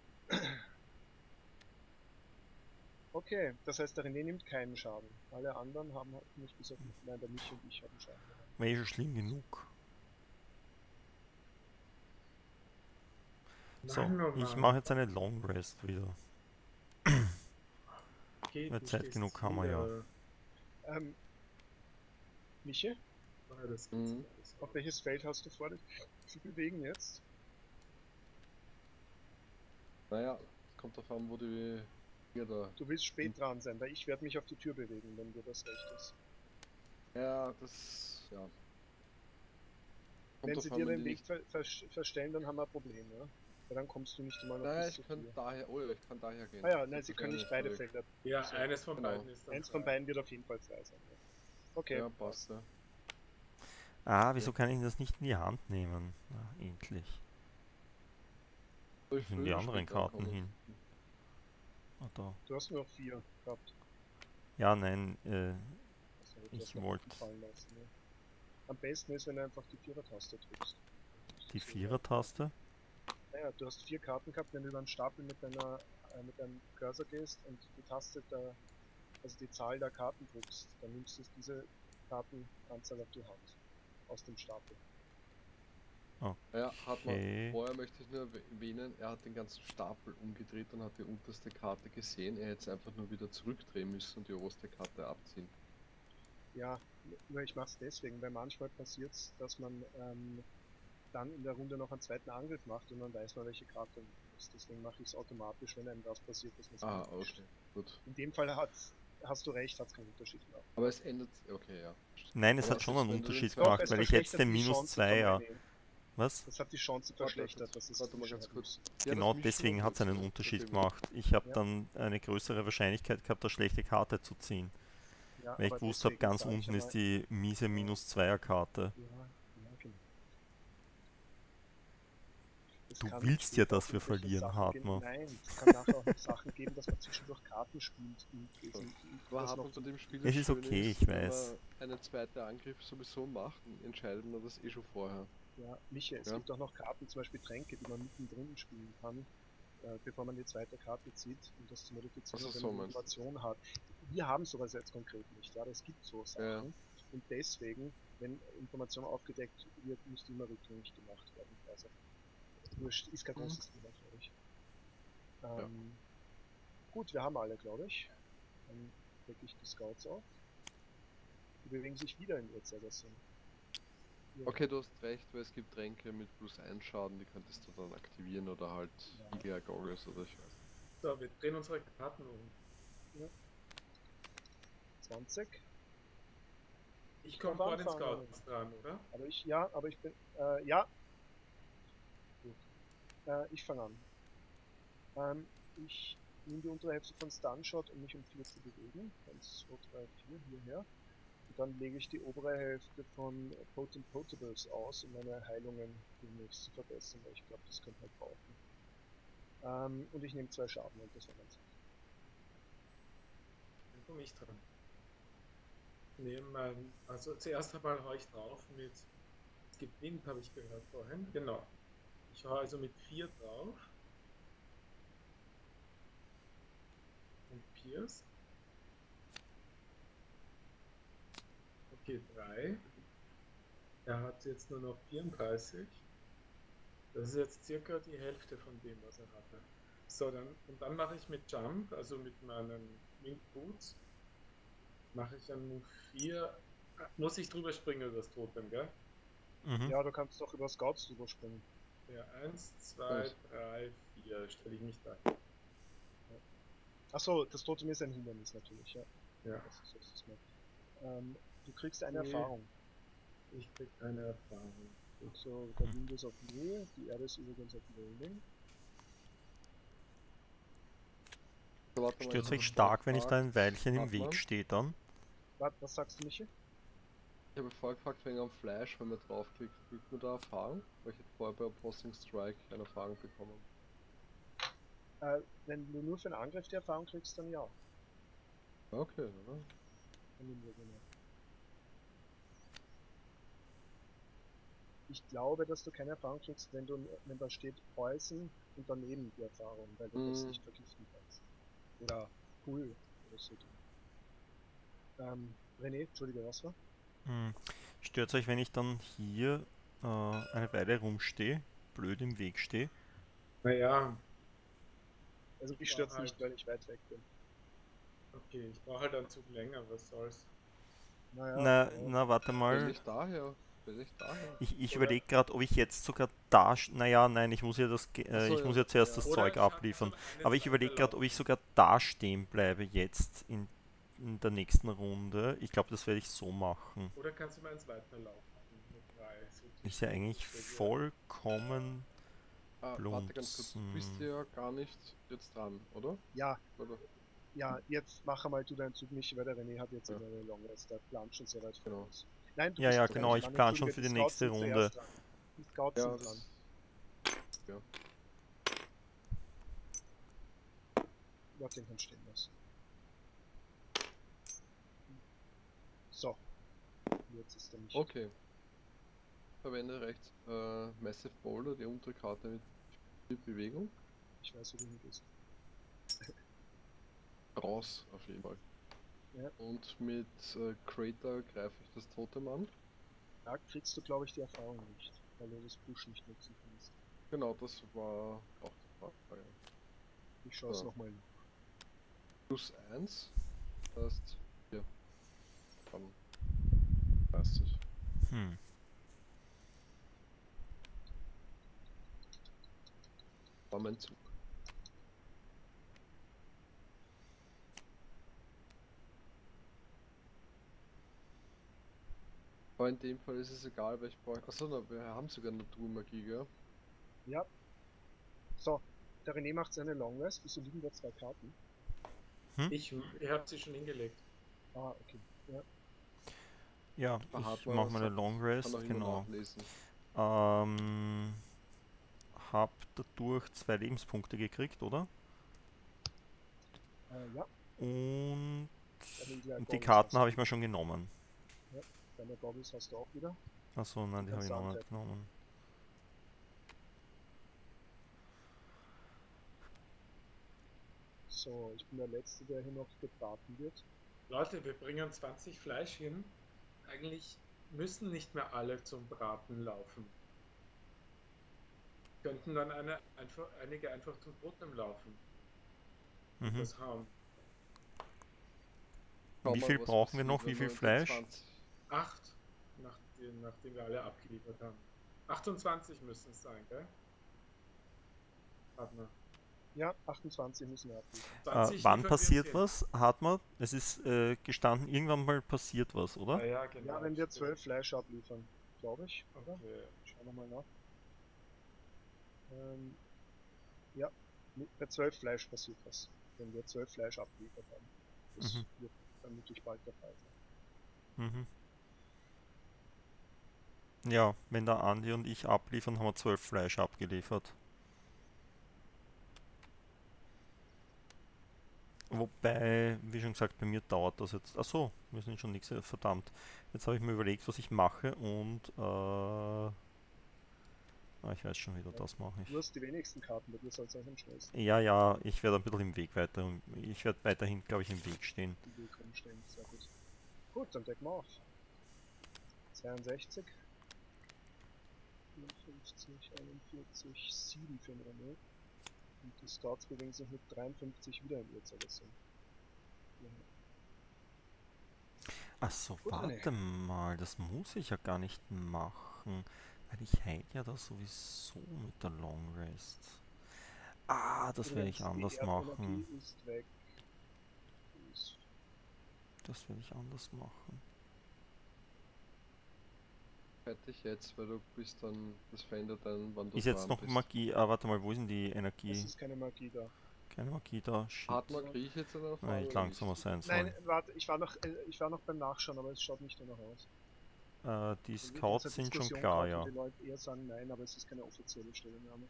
Speaker 1: Okay, das heißt, der René nimmt keinen Schaden. Alle anderen haben halt nicht bis auf, nein, der Michi und ich haben Schaden genommen.
Speaker 3: War eh schon schlimm genug. So,
Speaker 4: Mann, oh
Speaker 3: ich
Speaker 4: Mann.
Speaker 3: mache jetzt eine Long Rest wieder.
Speaker 4: Okay,
Speaker 3: Weil
Speaker 4: du
Speaker 3: Zeit
Speaker 4: stehst
Speaker 3: genug haben wir ja.
Speaker 4: hier.
Speaker 1: Ähm, Michi,
Speaker 4: Ah, das geht's
Speaker 2: Mhm.
Speaker 4: alles.
Speaker 1: auf welches Feld hast du vor, dich zu bewegen jetzt?
Speaker 2: Naja, es kommt darauf an, wo die hier da.
Speaker 1: Du willst spät
Speaker 2: Hm.
Speaker 1: dran sein, weil ich werde mich auf die Tür bewegen, wenn dir das recht ist.
Speaker 2: Ja, das. Ja. Kommt
Speaker 1: Wenn
Speaker 2: drauf
Speaker 1: sie
Speaker 2: an,
Speaker 1: dir
Speaker 2: wenn
Speaker 1: den
Speaker 2: die
Speaker 1: Weg
Speaker 2: nicht.
Speaker 1: ver ver verstellen, dann haben wir ein Problem, ja? Weil dann kommst du nicht einmal noch
Speaker 2: Naja,
Speaker 1: bis
Speaker 2: ich
Speaker 1: zur
Speaker 2: kann
Speaker 1: Tür.
Speaker 2: daher. Oh ja, ich kann daher gehen.
Speaker 1: Ah ja, nein, sie können nicht beide
Speaker 2: Wahrscheinlich,
Speaker 1: Felder.
Speaker 4: Ja,
Speaker 1: So.
Speaker 4: eines von
Speaker 2: Genau.
Speaker 4: beiden ist dann
Speaker 1: Eins von
Speaker 4: frei.
Speaker 1: beiden wird auf jeden Fall frei sein. Ja. Okay,
Speaker 2: Ja, passt ja.
Speaker 3: Ah, wieso kann ich das nicht in die Hand nehmen? Ah, endlich.
Speaker 2: Soll
Speaker 3: Wo
Speaker 2: ich
Speaker 3: sind die
Speaker 2: früher
Speaker 3: anderen
Speaker 2: später
Speaker 3: Karten
Speaker 2: ankommen?
Speaker 3: hin? Ah, da.
Speaker 1: Du hast nur noch vier gehabt.
Speaker 3: Ja, nein, äh,
Speaker 1: Also, du
Speaker 3: Ich
Speaker 1: hast noch
Speaker 3: wollt-
Speaker 1: unten fallen lassen, ja. Am besten ist, wenn du einfach die Vierer-Taste drückst.
Speaker 3: die
Speaker 1: So,
Speaker 3: Vierer-Taste.
Speaker 1: Naja, du hast vier Karten gehabt, wenn du über den Stapel mit deiner äh, mit deinem Cursor gehst und die Taste der, also die Zahl der Karten drückst, dann nimmst du diese Kartenanzahl auf die Hand. Aus dem Stapel.
Speaker 2: Ja, hat man.
Speaker 3: Okay.
Speaker 2: Vorher möchte ich nur erwähnen, er hat den ganzen Stapel umgedreht und hat die unterste Karte gesehen. Er hätte es einfach nur wieder zurückdrehen müssen und die oberste Karte abziehen.
Speaker 1: Ja, nur ich mach's deswegen, weil manchmal passiert's, dass man ähm, dann in der Runde noch einen zweiten Angriff macht und dann weiß man, welche Karte man ist. Deswegen mache ich es automatisch, wenn einem das passiert, dass man es
Speaker 2: Ah,
Speaker 1: erwischt.
Speaker 2: okay, gut.
Speaker 1: In dem Fall hat's, hast du recht, hat es keinen Unterschied gemacht.
Speaker 2: Aber es ändert. Okay, ja.
Speaker 3: Nein, es
Speaker 2: Aber
Speaker 3: hat schon
Speaker 2: selbst
Speaker 3: einen
Speaker 2: wenn du den
Speaker 3: Unterschied
Speaker 2: zweiten-
Speaker 1: Doch,
Speaker 3: gemacht,
Speaker 1: es
Speaker 3: weil ich jetzt
Speaker 1: verschlechtert
Speaker 3: den
Speaker 1: die
Speaker 3: minus
Speaker 1: Chancen
Speaker 3: zwei,
Speaker 1: vom
Speaker 3: ja.
Speaker 1: René.
Speaker 3: Was?
Speaker 1: Das hat die Chancen
Speaker 2: Warte
Speaker 1: verschlechtert,
Speaker 2: kurz,
Speaker 1: dass es
Speaker 2: warte mal ganz kurz. Ja,
Speaker 3: Genau
Speaker 2: das mischt
Speaker 3: deswegen
Speaker 2: schon
Speaker 3: hat es einen
Speaker 2: kurz,
Speaker 3: Unterschied
Speaker 2: okay,
Speaker 3: gemacht. Ich habe
Speaker 1: Ja.
Speaker 3: dann eine größere Wahrscheinlichkeit gehabt, eine schlechte Karte zu ziehen.
Speaker 1: Ja,
Speaker 3: Weil ich
Speaker 1: aber
Speaker 3: gewusst habe,
Speaker 1: deswegen
Speaker 3: ganz
Speaker 1: sag ich
Speaker 3: unten
Speaker 1: einmal-
Speaker 3: ist die miese minus zweier Karte.
Speaker 1: Ja, ja, genau. Es
Speaker 3: Du
Speaker 1: kann
Speaker 3: willst ja,
Speaker 1: später
Speaker 3: dass
Speaker 1: auch
Speaker 3: wir
Speaker 1: irgendwelche
Speaker 3: verlieren,
Speaker 1: Sachen
Speaker 3: Hartmann.
Speaker 1: geben- Nein, es kann nachher auch noch Sachen geben, dass man zwischendurch Karten spielt. Und
Speaker 2: So.
Speaker 1: diesen,
Speaker 2: Aber
Speaker 1: das
Speaker 2: hat
Speaker 1: noch
Speaker 2: man bei dem Spiel
Speaker 3: Es
Speaker 2: das
Speaker 3: ist
Speaker 2: Schöne
Speaker 3: okay, ich
Speaker 2: wenn
Speaker 3: weiß.
Speaker 2: man einen zweiten Angriff sowieso macht, entscheidet man das eh schon vorher.
Speaker 1: Ja, Michi, es
Speaker 2: Ja.
Speaker 1: gibt auch noch Karten, zum Beispiel Tränke, die man mittendrin spielen kann, äh, bevor man die zweite Karte zieht, um das zu modifizieren,
Speaker 2: Ach so,
Speaker 1: und wenn
Speaker 2: so
Speaker 1: man
Speaker 2: meinst du.
Speaker 1: Information hat. Wir haben sowas jetzt konkret nicht, ja, aber es gibt so Sachen.
Speaker 2: Ja.
Speaker 1: Und deswegen, wenn Information aufgedeckt wird, muss die immer rückgängig gemacht werden. Also, wurscht, ist kein
Speaker 2: Mhm.
Speaker 1: großes Thema, glaube ich. Ähm, Gut, wir haben alle, glaube ich. Dann decke ich die Scouts auf. Die bewegen sich wieder in Uhrzeigersinn. Ja.
Speaker 2: Okay, du hast recht, weil es gibt Tränke mit plus eins Schaden, die könntest du dann aktivieren oder halt
Speaker 1: Ja.
Speaker 2: Eagle Goggles oder ich weiß.
Speaker 4: So, wir drehen unsere Karten um.
Speaker 1: zwanzig.
Speaker 4: Ich komme
Speaker 1: Darf
Speaker 4: vor den
Speaker 1: anfangen.
Speaker 4: Scouts dran, oder?
Speaker 1: Aber ich, ja, aber ich bin, äh, ja. Gut. Äh, ich fange an. Ähm, ich nehme die untere Hälfte von Stunshot, um mich um vier zu bewegen. eins, zwei, drei, vier, hierher. Und dann lege ich die obere Hälfte von Potent Potables aus, um meine Heilungen demnächst zu verbessern, weil ich glaube, das könnte man brauchen. Ähm, und ich nehme zwei Schaden und das war ganz
Speaker 4: Dann komme ich dran. Nehmen mein, also zuerst einmal haue ich drauf mit, es gibt Wind, habe ich gehört vorhin, genau. Ich haue also mit vier drauf. Und Pierce. Okay, drei. Er hat jetzt nur noch vierunddreißig. Das ist jetzt circa die Hälfte von dem, was er hatte. So, dann, und dann mache ich mit Jump, also mit meinen Winged Boots, mache ich dann vier. Muss ich drüber springen über das Totem, gell?
Speaker 3: Mhm.
Speaker 1: Ja, du kannst doch über Scouts drüber springen.
Speaker 4: Ja, eins, zwei,
Speaker 2: Was?
Speaker 4: drei, vier. Stelle ich mich da.
Speaker 1: Achso, das Totem ist ein Hindernis natürlich, ja.
Speaker 4: Ja.
Speaker 1: Das ist, das ist mal. Ähm, du kriegst eine
Speaker 4: Nee.
Speaker 1: Erfahrung.
Speaker 4: Ich krieg eine Erfahrung. Gut.
Speaker 1: So, der Wind ist auf null, die Erde ist übrigens auf Rolling.
Speaker 2: So, warte mal,
Speaker 3: Stört
Speaker 2: ich
Speaker 3: euch
Speaker 2: hab
Speaker 3: stark, wenn ich da
Speaker 2: gefragt,
Speaker 3: ein Weilchen im
Speaker 2: Hartmann.
Speaker 3: Weg stehe dann?
Speaker 1: Was, was sagst du, Michi?
Speaker 2: Ich habe vorher gefragt wegen am Fleisch, wenn man draufklickt, kriegt man da Erfahrung? Weil ich hätte vorher bei Opposing Strike eine Erfahrung bekommen.
Speaker 1: Äh, wenn du nur für einen Angriff die Erfahrung kriegst, dann ja.
Speaker 2: Okay, oder?
Speaker 1: Dann nehmen wir genau. Ich glaube, dass du keine Erfahrung kriegst, wenn du, wenn da steht Poison und daneben die Erfahrung, weil du das
Speaker 2: Hm.
Speaker 1: nicht vergiften kannst. Oder Pull oder so. Ähm, René, Entschuldige, was war?
Speaker 3: Hm. Stört euch, wenn ich dann hier äh, eine Weile rumstehe, blöd im Weg stehe?
Speaker 4: Naja,
Speaker 1: Also mich
Speaker 4: Ja,
Speaker 1: stört's
Speaker 4: halt.
Speaker 1: nicht, weil ich weit weg bin.
Speaker 4: okay, ich brauche halt einen Zug länger, was soll's.
Speaker 1: Naja,
Speaker 3: Na,
Speaker 1: ja.
Speaker 3: na, warte
Speaker 2: Stell
Speaker 3: mal.
Speaker 2: dich daher. Stell dich daher.
Speaker 3: Ich, ich
Speaker 4: Oder-
Speaker 3: überlege gerade, ob ich jetzt sogar da. st- Naja, nein, ich muss ja das, ge-
Speaker 2: Ach
Speaker 3: äh,
Speaker 2: so,
Speaker 3: ich
Speaker 2: ja,
Speaker 3: muss ja zuerst
Speaker 2: ja.
Speaker 3: das
Speaker 4: Oder
Speaker 3: Zeug
Speaker 4: ich hatte
Speaker 3: abliefern.
Speaker 4: schon eines
Speaker 3: Aber ich überlege gerade, ob ich
Speaker 4: weiterlaufen.
Speaker 3: sogar da stehen bleibe jetzt in, in der nächsten Runde. Ich glaube, das werde ich so machen.
Speaker 4: Oder kannst du mal eins weiterlaufen? Mit drei, so
Speaker 3: Ist ja
Speaker 4: zwischen-
Speaker 3: eigentlich
Speaker 4: zwischen-
Speaker 3: vollkommen
Speaker 2: Ah, warte ganz kurz. Du bist
Speaker 3: blunzen.
Speaker 2: ja gar nicht jetzt dran, oder?
Speaker 1: Ja,
Speaker 2: Oder?
Speaker 1: ja, jetzt mach einmal du deinen Zug nicht, weil der René hat jetzt
Speaker 2: Ja.
Speaker 1: immer eine Long Rest, der plant schon sehr weit
Speaker 2: Genau.
Speaker 1: voraus. Nein, du
Speaker 3: Ja,
Speaker 1: bist
Speaker 3: ja,
Speaker 1: gar
Speaker 3: genau,
Speaker 1: nicht
Speaker 3: ich
Speaker 1: dran,
Speaker 3: plan schon
Speaker 1: Entschuldige,
Speaker 3: für
Speaker 1: die
Speaker 3: die
Speaker 1: Scouts
Speaker 3: nächste
Speaker 1: sind
Speaker 3: Runde.
Speaker 1: zuerst dran. Die Scouts
Speaker 2: Ja,
Speaker 1: sind dran.
Speaker 2: das, ja.
Speaker 1: Warte, den kann stehen lassen. So. Jetzt ist er nicht.
Speaker 2: Okay. Verwende rechts äh, Massive Boulder, die untere Karte mit viel Bewegung.
Speaker 1: Ich weiß, wo du hingehst.
Speaker 2: Raus auf jeden Fall.
Speaker 1: Ja.
Speaker 2: Und mit äh, Crater greife ich das Totem an.
Speaker 1: Da kriegst du, glaube ich, die Erfahrung nicht, weil du das Push nicht nutzen kannst.
Speaker 2: Genau, das war auch die Frage.
Speaker 1: Ich schaue es
Speaker 2: Ja.
Speaker 1: nochmal.
Speaker 2: Plus eins. Das heißt, hier. Dann dreißig.
Speaker 3: Hm.
Speaker 2: War mein Zug. Aber in dem Fall ist es egal, weil ich brauche. Achso, na, wir haben sogar Naturmagie, gell?
Speaker 1: Ja. So, der René macht seine Long Rest. Wieso liegen da zwei Karten?
Speaker 4: Ich, ich habe sie schon hingelegt.
Speaker 1: Ah, okay. Ja.
Speaker 3: Ja,
Speaker 2: Da hat
Speaker 3: ich
Speaker 2: man
Speaker 3: mache
Speaker 2: was
Speaker 3: meine
Speaker 2: sagt,
Speaker 3: Long
Speaker 2: Kann
Speaker 3: Rest,
Speaker 2: auch immer
Speaker 3: genau.
Speaker 2: nachlesen.
Speaker 3: Ähm, hab dadurch zwei Lebenspunkte gekriegt, oder?
Speaker 1: Äh, ja.
Speaker 3: Und
Speaker 1: Deine Eagle Eye
Speaker 3: die
Speaker 1: Goggles
Speaker 3: Karten
Speaker 1: hast
Speaker 3: habe
Speaker 1: du.
Speaker 3: ich mir schon genommen.
Speaker 1: Deine Goggles hast du auch wieder.
Speaker 3: Achso, nein,
Speaker 1: Die
Speaker 3: die habe ich
Speaker 1: kannst du
Speaker 3: noch nicht
Speaker 1: antappen.
Speaker 3: genommen.
Speaker 1: So, ich bin der Letzte, der hier noch gebraten wird.
Speaker 4: Leute, wir bringen zwanzig Fleisch hin. Eigentlich müssen nicht mehr alle zum Braten laufen. Könnten dann eine, einfach, einige einfach zum Totem laufen. Und
Speaker 3: Mhm.
Speaker 4: das haben.
Speaker 2: Schau
Speaker 3: Wie
Speaker 2: mal,
Speaker 3: viel
Speaker 2: was
Speaker 3: brauchen wir
Speaker 2: passiert,
Speaker 3: noch? Wie
Speaker 2: wenn
Speaker 3: viel
Speaker 2: wir den
Speaker 3: Fleisch?
Speaker 2: zwanzig
Speaker 4: Acht, nachdem, nachdem wir alle abgeliefert haben. achtundzwanzig müssen es sein, gell? Partner.
Speaker 1: Ja, achtundzwanzig müssen wir abliefern.
Speaker 3: Äh,
Speaker 4: zwanzig
Speaker 3: wann
Speaker 4: liefern wir
Speaker 3: passiert
Speaker 4: uns hin.
Speaker 3: was? Hat man? Es ist äh, gestanden, irgendwann mal passiert was,
Speaker 4: Ah,
Speaker 3: oder?
Speaker 4: ja, genau.
Speaker 1: Ja, wenn wir
Speaker 4: stimmt.
Speaker 1: zwölf Fleisch abliefern, glaube ich, oder?
Speaker 4: Okay.
Speaker 1: Schauen wir mal nach. Ähm, ja, mit, bei zwölf Fleisch passiert was, wenn wir zwölf Fleisch abgeliefert haben. Das
Speaker 3: Mhm.
Speaker 1: wird vermutlich bald der Fall sein.
Speaker 3: Mhm. Ja, wenn der Andi und ich abliefern, haben wir zwölf Fleisch abgeliefert. Wobei, wie schon gesagt, bei mir dauert das jetzt. Achso, wir sind schon nichts. Verdammt. Jetzt habe ich mir überlegt, was ich mache und. Äh, ah, ich weiß schon wieder, das mache
Speaker 1: Du
Speaker 3: ich.
Speaker 1: hast die wenigsten Karten, bei dir soll es auch am schnellsten
Speaker 3: Ja, ja, ich werde ein bisschen im Weg weiter. Ich werde weiterhin, glaube ich, im Weg stehen.
Speaker 1: im Weg rumstehen. Sehr gut. Gut, dann decken wir auf. zweiundsechzig. vierundfünfzig, einundvierzig, sieben für den René. Und die Scouts bewegen sich mit dreiundfünfzig wieder im Uhrzeigersinn. Ja.
Speaker 3: Achso,
Speaker 1: Gut, René.
Speaker 3: warte mal, das muss ich ja gar nicht machen. Weil ich heil ja das sowieso mit der Long Rest. Ah, das werde ich
Speaker 1: Übrigens,
Speaker 3: anders
Speaker 1: die
Speaker 3: machen.
Speaker 1: Erdenergie ist weg. Ist
Speaker 3: Das werde ich anders machen.
Speaker 2: fertig jetzt, weil du bist dann, das verändert dann, wann du
Speaker 3: Ist jetzt
Speaker 2: dran
Speaker 3: noch
Speaker 2: bist.
Speaker 3: Magie. Ah, warte mal, wo ist denn die
Speaker 1: Es
Speaker 3: Energie?
Speaker 1: ist keine Magie da.
Speaker 3: Keine Magie da. Shit.
Speaker 2: Hartmann, kriege ich jetzt eine
Speaker 3: Na,
Speaker 2: Erfahrung
Speaker 3: ich
Speaker 2: oder
Speaker 3: langsamer
Speaker 2: nicht?
Speaker 3: sein sollen.
Speaker 1: Nein, warte, ich war noch, äh, ich war noch beim Nachschauen, aber es schaut nicht danach aus.
Speaker 3: Äh, die
Speaker 1: In
Speaker 3: Scouts
Speaker 1: unserer
Speaker 3: sind schon
Speaker 1: Diskussion
Speaker 3: klar,
Speaker 1: gerade, wo
Speaker 3: ja.
Speaker 1: die Leute eher sagen nein, aber es ist keine offizielle Stellungnahme.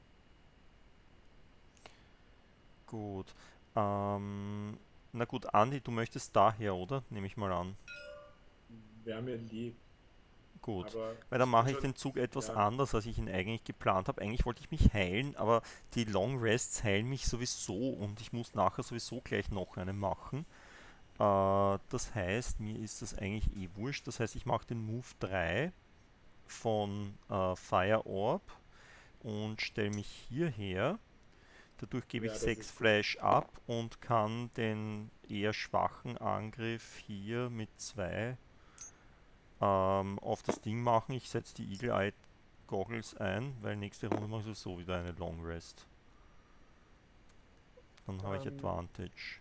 Speaker 3: Gut. Ähm, na gut, Andi, du möchtest daher, oder? Nehme ich mal an.
Speaker 4: Wäre mir lieb.
Speaker 3: Gut.
Speaker 4: Aber
Speaker 3: Weil dann
Speaker 4: ich bin
Speaker 3: mache ich
Speaker 4: schon,
Speaker 3: den Zug etwas
Speaker 4: ja,
Speaker 3: anders, als ich ihn eigentlich geplant habe. Eigentlich wollte ich mich heilen, aber die Long Rests heilen mich sowieso und ich muss nachher sowieso gleich noch einen machen. Äh, das heißt, mir ist das eigentlich eh wurscht. Das heißt, ich mache den Move drei von äh, Fire Orb und stelle mich hierher. Dadurch gebe ich
Speaker 4: ja, das
Speaker 3: sechs
Speaker 4: ist gut.
Speaker 3: Flash ab und kann den eher schwachen Angriff hier mit zwei ähm, auf das Ding machen. Ich setze die Eagle Eye Goggles ein, weil nächste Runde mache ich sowieso wieder eine Long Rest. Dann habe ich
Speaker 1: Ähm,
Speaker 3: Advantage.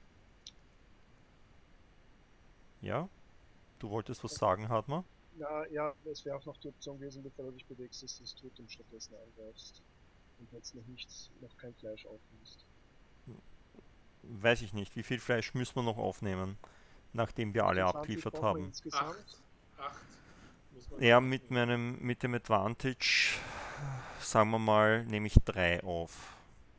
Speaker 3: Ja? Du wolltest was sagen, Hartmann?
Speaker 1: na ja, es wäre auch noch die Option gewesen, bevor du dich bewegst, dass du das Totem stattdessen angreifst. Und jetzt noch nichts, noch kein Fleisch aufnimmst.
Speaker 3: Weiß ich nicht. Wie viel Fleisch müssen wir noch aufnehmen, nachdem wir alle
Speaker 1: achtundzwanzig
Speaker 3: abgeliefert
Speaker 1: brauchen wir
Speaker 3: haben?
Speaker 1: insgesamt.
Speaker 4: Acht. Acht muss man noch
Speaker 3: Ja, mit
Speaker 4: aufnehmen.
Speaker 3: meinem, mit dem Advantage, sagen wir mal, nehme ich drei auf.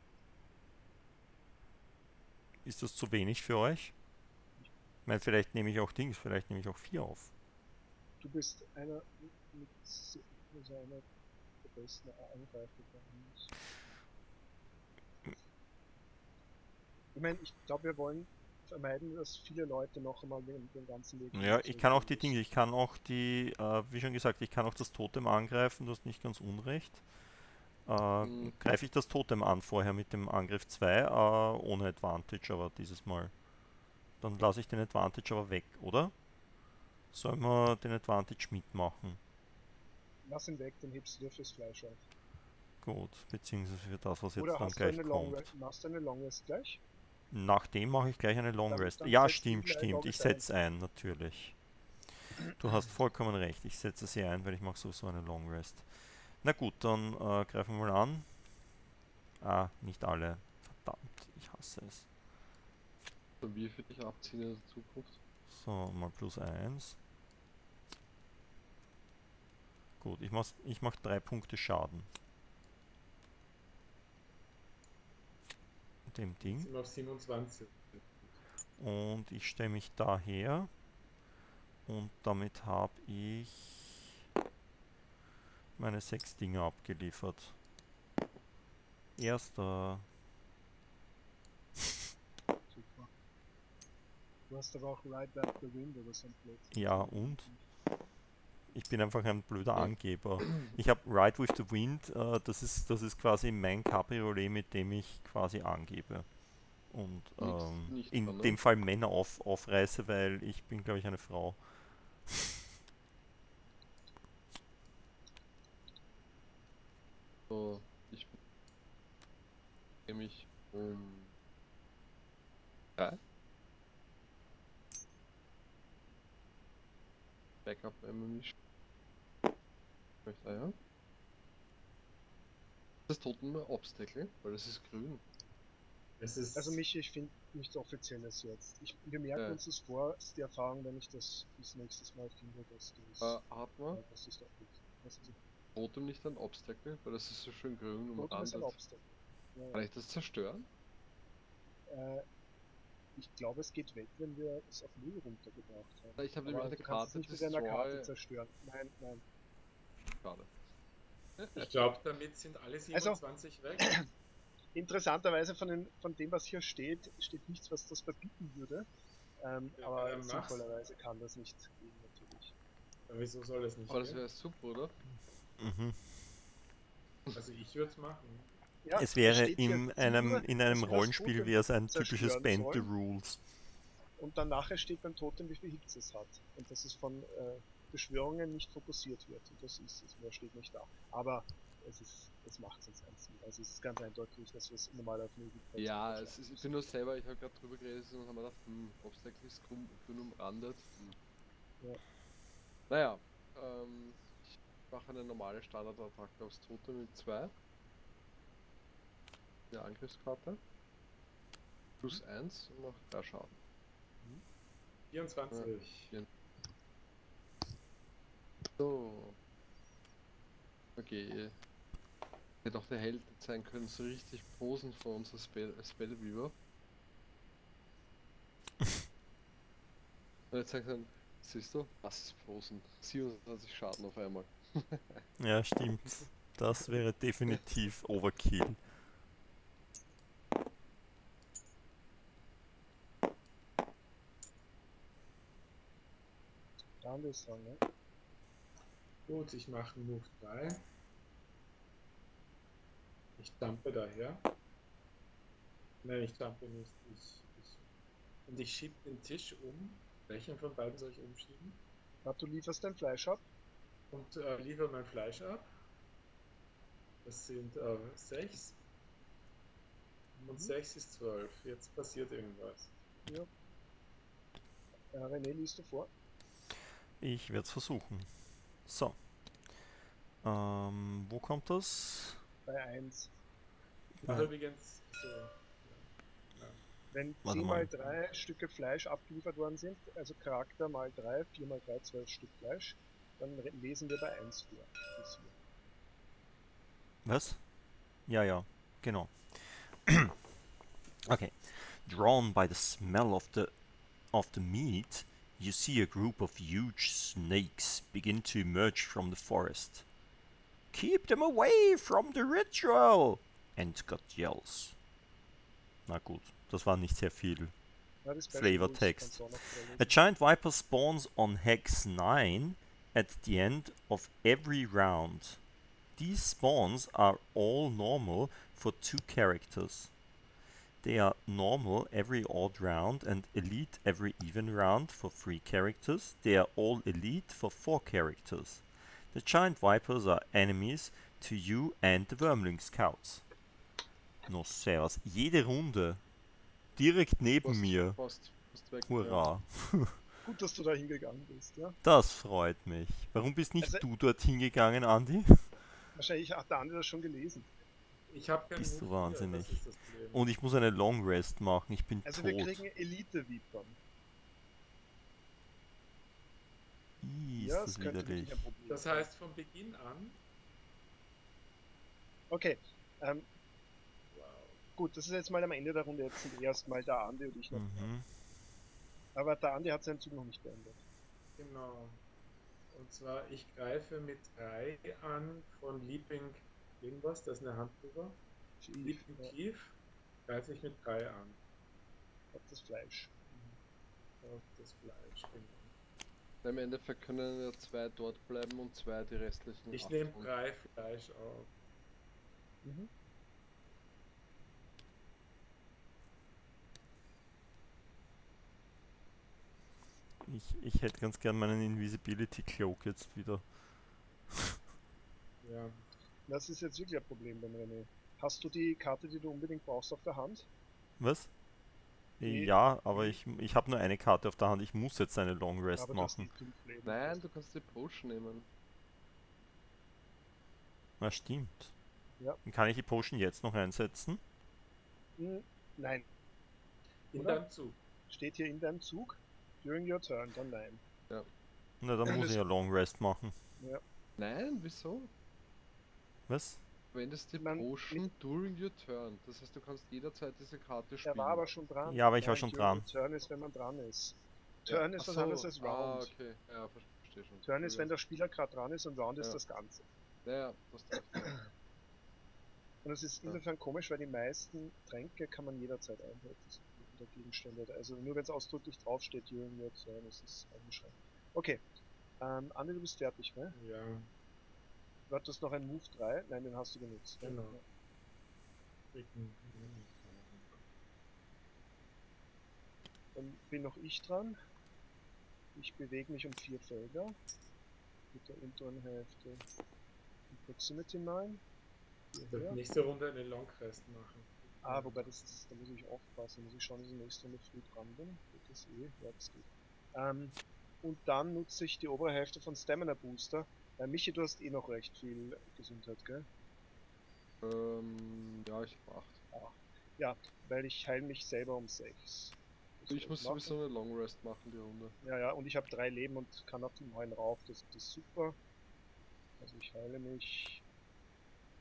Speaker 3: Ist das zu wenig für euch? Ich meine, vielleicht nehme ich auch Dings, vielleicht nehme ich auch vier auf.
Speaker 1: Du bist einer mit, also einer der besten Angreifer bei uns. Ich meine, ich glaube, wir wollen vermeiden, dass viele Leute noch einmal den, den ganzen Weg
Speaker 3: Ja,
Speaker 1: wieder
Speaker 3: ich kann auch
Speaker 1: zurückgehen
Speaker 3: die Dinge,
Speaker 1: müssen.
Speaker 3: ich kann auch die, äh, wie schon gesagt, ich kann auch das Totem angreifen, du hast nicht ganz unrecht. Äh,
Speaker 2: Hm,
Speaker 3: greife ich das Totem an vorher mit dem Angriff zwei, äh, ohne Advantage, aber dieses Mal. Dann lasse ich den Advantage aber weg, oder? Sollen wir den Advantage mitmachen?
Speaker 1: Lass ihn weg, den hebst du dir fürs Fleisch auf.
Speaker 3: Gut, beziehungsweise für das, was jetzt
Speaker 1: Oder
Speaker 3: dann
Speaker 1: hast du
Speaker 3: gleich
Speaker 1: eine Long
Speaker 3: kommt.
Speaker 1: Rest, machst du eine Long Rest gleich?
Speaker 3: Nach dem mache ich gleich eine Long
Speaker 1: Dann,
Speaker 3: Rest.
Speaker 1: dann
Speaker 3: Ja,
Speaker 1: setzt die
Speaker 3: stimmt,
Speaker 1: Eagle Eye
Speaker 3: stimmt. Ich
Speaker 1: Goggles ein.
Speaker 3: setze ein, natürlich. Du hast vollkommen recht. Ich setze sie ein, weil ich mache sowieso eine Long Rest. Na gut, dann äh, greifen wir mal an. Ah, nicht alle. Verdammt, ich hasse es.
Speaker 2: so wie für dich abziehen in der Zukunft?
Speaker 3: So, mal plus eins. Gut, ich mach, ich mach drei Punkte Schaden. Dem Ding.
Speaker 4: Sind wir auf siebenundzwanzig.
Speaker 3: Und ich stelle mich daher. Und damit habe ich meine sechs Dinge abgeliefert. Erster.
Speaker 1: Super. Du hast aber auch Ride Back the Wind oder so ein Blödsinn.
Speaker 3: Ja, und? Ich bin einfach ein blöder Angeber. Ich habe Ride with the Wind, äh, das, ist, das ist quasi mein Cabriolet, mit dem ich quasi angebe. Und
Speaker 2: Nix,
Speaker 3: ähm,
Speaker 2: nicht
Speaker 3: in
Speaker 2: dran, ne?
Speaker 3: dem Fall Männer auf, aufreiße, weil ich bin, glaube ich, eine Frau.
Speaker 2: So, ich bin nämlich um drei. Backup Ammunition. Möchte ah, ja. Das Totem Obstacle, weil das ist grün.
Speaker 4: Es ist,
Speaker 1: Also Michi, ich finde nichts Offizielles jetzt. Ich, wir merken
Speaker 2: Äh.
Speaker 1: uns das vor, ist die Erfahrung, wenn ich das bis nächstes Mal finde, dass du
Speaker 2: Äh,
Speaker 1: es,
Speaker 2: hat man
Speaker 1: äh, dass du es doch gut. Was ist
Speaker 2: Totem nicht ein Obstacle, weil das ist so schön grün
Speaker 1: Totem ist ein
Speaker 2: umrandet.
Speaker 1: Obstacle. Ja,
Speaker 2: Kann ich das zerstören?
Speaker 1: äh, ich glaube, es geht weg, wenn wir es auf Null runtergebracht haben.
Speaker 2: Ja, ich habe nämlich
Speaker 1: Aber
Speaker 2: eine
Speaker 1: du kannst es
Speaker 2: Karte
Speaker 1: nicht mit einer Karte
Speaker 2: Destroy.
Speaker 1: zerstören. Nein, nein.
Speaker 2: Schade.
Speaker 4: ich glaube, damit sind alle
Speaker 1: Also-
Speaker 4: siebenundzwanzig weg.
Speaker 1: Interessanterweise von, den, von dem, was hier steht, steht nichts, was das verbieten würde. Ähm,
Speaker 4: Ja,
Speaker 1: aber
Speaker 4: dann mach's.
Speaker 1: sinnvollerweise kann das nicht gehen, natürlich.
Speaker 4: Aber wieso soll das nicht
Speaker 2: Aber das
Speaker 4: gehen?
Speaker 2: wäre super, oder?
Speaker 3: Mhm.
Speaker 4: Also ich würde es machen.
Speaker 1: Ja,
Speaker 3: Es wäre
Speaker 1: steht hier,
Speaker 3: in
Speaker 1: sieht
Speaker 3: einem,
Speaker 1: nur,
Speaker 3: in
Speaker 1: dass
Speaker 3: einem
Speaker 1: wir das
Speaker 3: Rollenspiel
Speaker 1: Totem
Speaker 3: wäre es ein typisches
Speaker 1: zerstören
Speaker 3: Bend the
Speaker 1: sollen.
Speaker 3: Rules.
Speaker 1: Und dann nachher steht beim Totem, wie viel Hits es hat. Und dass es von äh, Beschwörungen nicht fokussiert wird. Und das ist es. Mehr steht nicht da. Aber es ist, es macht sonst keinen Sinn. Also es ist ganz eindeutig, dass wir es normal auf Null getestet
Speaker 2: Ja,
Speaker 1: haben.
Speaker 2: es ist, ich bin nur selber, ich habe gerade drüber gelesen und habe mir gedacht, hm, Obstacle ist grün, grün umrandet. Hm.
Speaker 1: Ja.
Speaker 2: Naja, ähm, ich mache eine normale Standardattacke aufs Totem mit zwei. Eine Angriffskarte. Plus eins und mache drei Schaden.
Speaker 4: vierundzwanzig.
Speaker 2: So. Okay. Hätte auch der Held sein können, so richtig posen vor unserer Spell Spellweaver. Und jetzt sagen dann, siehst du, was ist posen? siebenundzwanzig Schaden auf einmal.
Speaker 3: Ja, stimmt. Das wäre definitiv Overkill.
Speaker 1: Da haben wir es dran, ne?
Speaker 4: Gut, ich mache Move drei. Ich dumpe daher. Nein, ich dumpe nicht. Ich, ich, und ich schiebe den Tisch um. Welchen von beiden soll ich umschieben?
Speaker 1: Na, du lieferst dein Fleisch ab.
Speaker 4: Und äh, liefere mein Fleisch ab. Das sind äh, sechs. Und
Speaker 1: Mhm.
Speaker 4: sechs ist zwölf. Jetzt passiert irgendwas.
Speaker 1: Ja. Äh, René, liest du vor?
Speaker 3: Ich werde es versuchen. So. Ähm, wo kommt das?
Speaker 1: Bei eins.
Speaker 4: Ach,
Speaker 3: Äh,
Speaker 4: übrigens, so. Ja. Ja.
Speaker 1: Wenn
Speaker 3: Warte
Speaker 1: zehn
Speaker 3: mal.
Speaker 1: mal drei Stücke Fleisch abgeliefert worden sind, also Charakter mal drei, vier mal drei, zwölf Stück Fleisch, dann re- lesen wir bei eins vor. Bis hier.
Speaker 3: Was? Ja, ja, genau. Okay. Drawn by the smell of the of the meat, you see a group of huge snakes begin to emerge from the forest. Keep them away from the ritual! Endgott yells. Na gut, das war nicht sehr viel.
Speaker 1: Ja, die Special
Speaker 3: Flavor
Speaker 1: Rules
Speaker 3: Text.
Speaker 1: kannst du auch noch vorlesen.
Speaker 3: A giant viper spawns on Hex nine at the end of every round. These spawns are all normal for two characters. They are normal every odd round and elite every even round for three characters. They are all elite for four characters. The giant vipers are enemies to you and the Wormling Scouts. No servus. Jede Runde. Direkt neben
Speaker 2: Fast,
Speaker 3: mir.
Speaker 2: fast, fast weg.
Speaker 3: Hurra.
Speaker 1: Gut, dass du da hingegangen bist, ja?
Speaker 3: Das freut mich. Warum bist nicht
Speaker 1: Also-
Speaker 3: du dorthin gegangen, Andi?
Speaker 1: Wahrscheinlich hat der andere das schon gelesen.
Speaker 4: Ich habe keinen
Speaker 3: Bist du
Speaker 4: Move vier,
Speaker 3: wahnsinnig.
Speaker 4: das ist das Problem.
Speaker 3: Und ich muss eine Long Rest machen. Ich bin
Speaker 1: Also wir
Speaker 3: tot.
Speaker 1: kriegen Elite-Vipern.
Speaker 3: Ih, ist
Speaker 1: Ja,
Speaker 3: das
Speaker 1: das könnte
Speaker 3: widerlich.
Speaker 1: wirklich ein Problem
Speaker 4: Das
Speaker 1: sein.
Speaker 4: heißt von Beginn an.
Speaker 1: Okay, ähm,
Speaker 4: Wow.
Speaker 1: gut, das ist jetzt mal am Ende der Runde. Jetzt sind erstmal der Andi und ich noch.
Speaker 3: Mhm.
Speaker 1: Aber der Andi hat seinen Zug noch nicht beendet.
Speaker 4: Genau. Und zwar, ich greife mit drei an von Leaping irgendwas, da ist eine Hand drüber. Leaping
Speaker 1: Ja,
Speaker 4: Tief greife ich mit drei an.
Speaker 1: auf das Fleisch.
Speaker 4: Auf das Fleisch, genau.
Speaker 2: Im Endeffekt können ja zwei dort bleiben und zwei die restlichen.
Speaker 4: Ich
Speaker 2: acht
Speaker 4: nehme
Speaker 2: holen.
Speaker 4: drei Fleisch auf.
Speaker 1: Mhm.
Speaker 3: Ich, ich hätte ganz gern meinen Invisibility Cloak jetzt wieder.
Speaker 4: Ja.
Speaker 1: Das ist jetzt wirklich ein Problem beim René. Hast du die Karte, die du unbedingt brauchst, auf der Hand?
Speaker 3: Was?
Speaker 1: Die-
Speaker 3: Ja, aber ich, ich habe nur eine Karte auf der Hand. Ich muss jetzt eine Long Rest
Speaker 1: Aber du hast
Speaker 3: machen.
Speaker 1: die fünf Leben.
Speaker 2: Nein, du kannst die Potion nehmen.
Speaker 3: Na stimmt.
Speaker 1: Ja.
Speaker 3: Dann kann ich die Potion jetzt noch einsetzen?
Speaker 1: Hm, nein,
Speaker 4: In
Speaker 1: Oder?
Speaker 4: deinem Zug.
Speaker 1: steht hier in deinem Zug. During your turn, dann nein.
Speaker 3: Na, dann muss ich ja Long Rest machen.
Speaker 2: Nein, wieso?
Speaker 3: Was?
Speaker 2: Du wendest die
Speaker 1: Man-
Speaker 2: Potion during your turn. Das heißt, du kannst jederzeit diese Karte spielen.
Speaker 1: Er war aber schon dran.
Speaker 3: Ja, aber ich war
Speaker 1: Nein,
Speaker 3: schon
Speaker 1: during
Speaker 3: dran.
Speaker 1: your Turn ist, wenn man dran ist.
Speaker 2: Ja,
Speaker 1: Turn ist
Speaker 2: ach
Speaker 1: was
Speaker 2: so,
Speaker 1: anderes als Round.
Speaker 2: Ah, okay. Ja, verstehe schon.
Speaker 1: Turn ist, wenn der Spieler gerade dran ist und Round ist
Speaker 2: Ja.
Speaker 1: das Ganze.
Speaker 2: Ja, ja, du hast recht.
Speaker 1: Und es ist
Speaker 2: Ja.
Speaker 1: insofern komisch, weil die meisten Tränke kann man jederzeit einsetzen. Oder Gegenstände. Also nur wenn es ausdrücklich draufsteht, during your turn, ist es eingeschränkt. Okay. Ähm, Andi, du bist fertig, ne?
Speaker 4: Ja.
Speaker 1: Du hattest noch einen Move drei. Nein, den hast du genutzt. ne?
Speaker 4: Genau.
Speaker 1: Ja. Dann bin noch ich dran. Ich bewege mich um vier Felder. Mit der unteren Hälfte in Proximity neun.
Speaker 4: Darf
Speaker 1: Hierher.
Speaker 4: nächste Runde eine Long Rest machen.
Speaker 1: Ah, wobei das ist, da muss ich aufpassen, da muss ich schauen, dass ich nächste Runde früh dran bin. Geht das eh? Ja, das geht. Ähm, und dann nutze ich die obere Hälfte von Stamina Booster. Äh, Michi, du hast eh noch recht viel Gesundheit, gell?
Speaker 2: Ähm, ja, ich hab acht.
Speaker 1: Ja, weil ich heile mich selber um sechs.
Speaker 2: Ich muss sowieso eine Long Rest machen, die Runde.
Speaker 1: Ja, ja, und ich habe drei Leben und kann auf den neuen rauf, das, das ist super. Also ich heile mich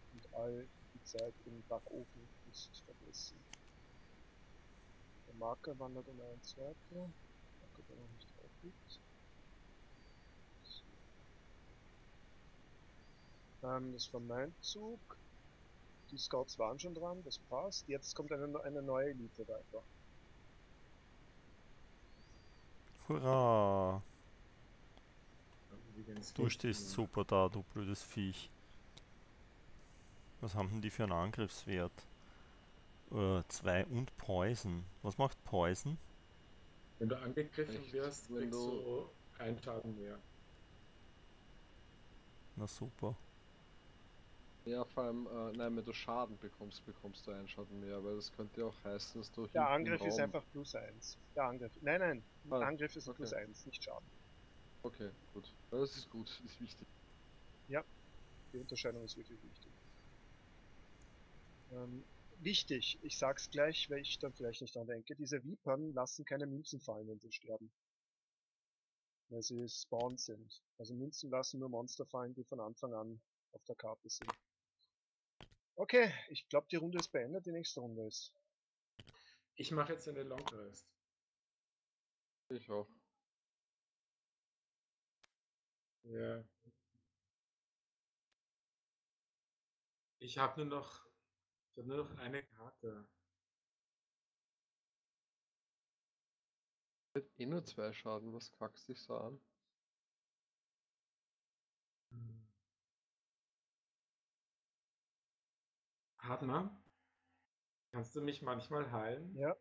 Speaker 1: Und all die Zeit im Backofen ist vergessen. Der Marker wandert um eins weiter. Marker, der noch nicht drauf liegt. So. Ähm, das war mein Zug. Die Scouts waren schon dran, das passt. Jetzt kommt eine, eine neue Elite weiter.
Speaker 3: Hurra!
Speaker 4: Übrigens
Speaker 3: Du stehst
Speaker 4: fünfzehn.
Speaker 3: super da, du blödes Viech. Was haben denn die für einen Angriffswert? Uh, zwei und Poison. Was macht Poison?
Speaker 4: Wenn du angegriffen
Speaker 2: Echt?
Speaker 4: wirst,
Speaker 2: Wenn
Speaker 4: kriegst
Speaker 2: du-
Speaker 4: du einen Schaden mehr.
Speaker 3: Na super.
Speaker 2: Ja, vor allem, äh, nein, wenn du Schaden bekommst, bekommst du einen Schaden mehr, weil das könnte ja auch heißen, dass du
Speaker 1: Der
Speaker 2: hinten im
Speaker 1: Angriff ist
Speaker 2: Raum...
Speaker 1: einfach plus eins. Der Angriff. Nein, nein.
Speaker 2: Ah,
Speaker 1: Angriff ist ein
Speaker 2: okay.
Speaker 1: plus eins, nicht Schaden.
Speaker 2: Okay, gut. Das ist gut, das ist wichtig.
Speaker 1: Die Unterscheidung ist wirklich wichtig. Ähm, wichtig, ich sag's gleich, weil ich dann vielleicht nicht dran denke, diese Vipern lassen keine Münzen fallen, wenn sie sterben. Weil sie spawned sind. Also Münzen lassen nur Monster fallen, die von Anfang an auf der Karte sind. Okay, ich glaube die Runde ist beendet, die nächste Runde ist.
Speaker 4: Ich mache jetzt eine Long Rest.
Speaker 2: Ich auch.
Speaker 4: Ja. Ich habe nur noch, ich habe nur noch eine Karte.
Speaker 2: Hat eh nur zwei Schaden, was kackst dich so an?
Speaker 4: Hm. Hartmann, kannst du mich manchmal heilen?
Speaker 1: Ja,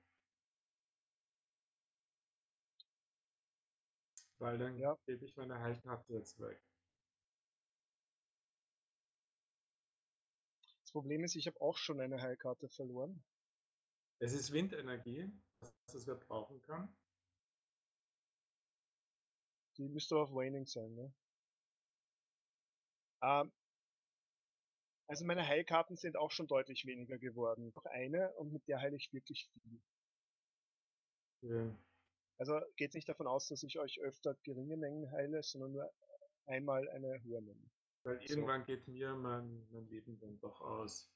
Speaker 4: Weil dann
Speaker 1: ja.
Speaker 4: gebe ich meine Heilkarte jetzt weg.
Speaker 1: Das Problem ist, ich habe auch schon eine Heilkarte verloren.
Speaker 4: Es ist Windenergie, was wir brauchen kann.
Speaker 1: Die müsste auf Waning sein, ne? Ähm, also meine Heilkarten sind auch schon deutlich weniger geworden. Noch eine und mit der heile ich wirklich viel.
Speaker 4: Ja.
Speaker 1: Also geht nicht davon aus, dass ich euch öfter geringe Mengen heile, sondern nur einmal eine hohe Menge.
Speaker 4: Weil
Speaker 1: So.
Speaker 4: irgendwann geht mir mein, mein Leben dann doch aus.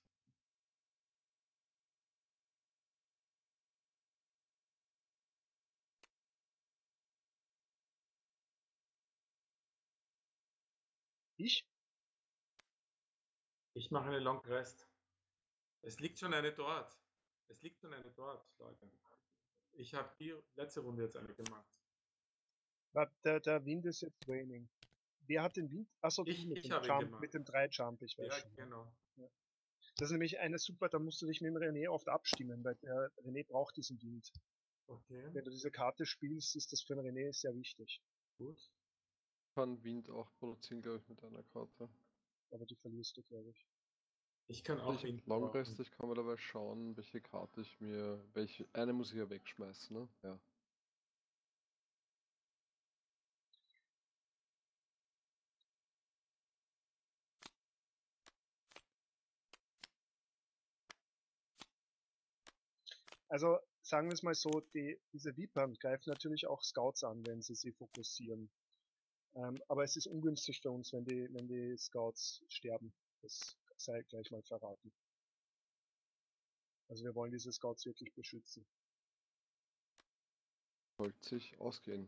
Speaker 1: Ich?
Speaker 4: Ich mache eine Long Rest. Es liegt schon eine dort. Es liegt schon eine dort, Leute. Ich habe die letzte Runde jetzt eine gemacht.
Speaker 1: Warte, der, der Wind ist jetzt waning. Wer hat den Wind? Achso, du
Speaker 4: Ich,
Speaker 1: mit
Speaker 4: ich
Speaker 1: dem
Speaker 4: habe ihn
Speaker 1: Jump,
Speaker 4: gemacht.
Speaker 1: mit dem drei Jump, ich weiß
Speaker 4: Ja,
Speaker 1: schon. Ja.
Speaker 4: genau.
Speaker 1: Das ist nämlich eine super, da musst du dich mit dem René oft abstimmen, weil der René braucht diesen Wind.
Speaker 4: Okay,
Speaker 1: Wenn du diese Karte spielst, ist das für den René sehr wichtig.
Speaker 4: gut.
Speaker 2: Kann Wind auch produzieren, glaube ich, mit einer Karte.
Speaker 1: Aber die verlierst du, glaube ich.
Speaker 4: Ich kann auch
Speaker 2: Ich habe
Speaker 4: Wind
Speaker 2: Long
Speaker 4: brauchen.
Speaker 2: Rest, ich kann mal dabei schauen, welche Karte ich mir. Welche. Eine muss ich ja wegschmeißen, ne? Ja.
Speaker 1: Also sagen wir es mal so, die, diese Vipern greifen natürlich auch Scouts an, wenn sie sie fokussieren. Ähm, aber es ist ungünstig für uns, wenn die, wenn die Scouts sterben. Das sei gleich mal verraten. Also wir wollen diese Scouts wirklich beschützen.
Speaker 2: Sollte sich ausgehen.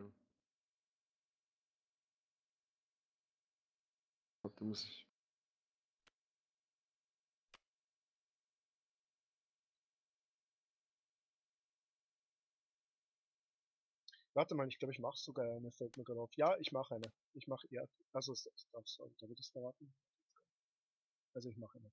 Speaker 2: Da muss ich.
Speaker 1: Warte mal, ich glaube, ich mache sogar eine, fällt mir gerade auf. Ja, ich mache eine. Ich mache eher, also das darfst du, da wird es verraten. Also ich mache eine.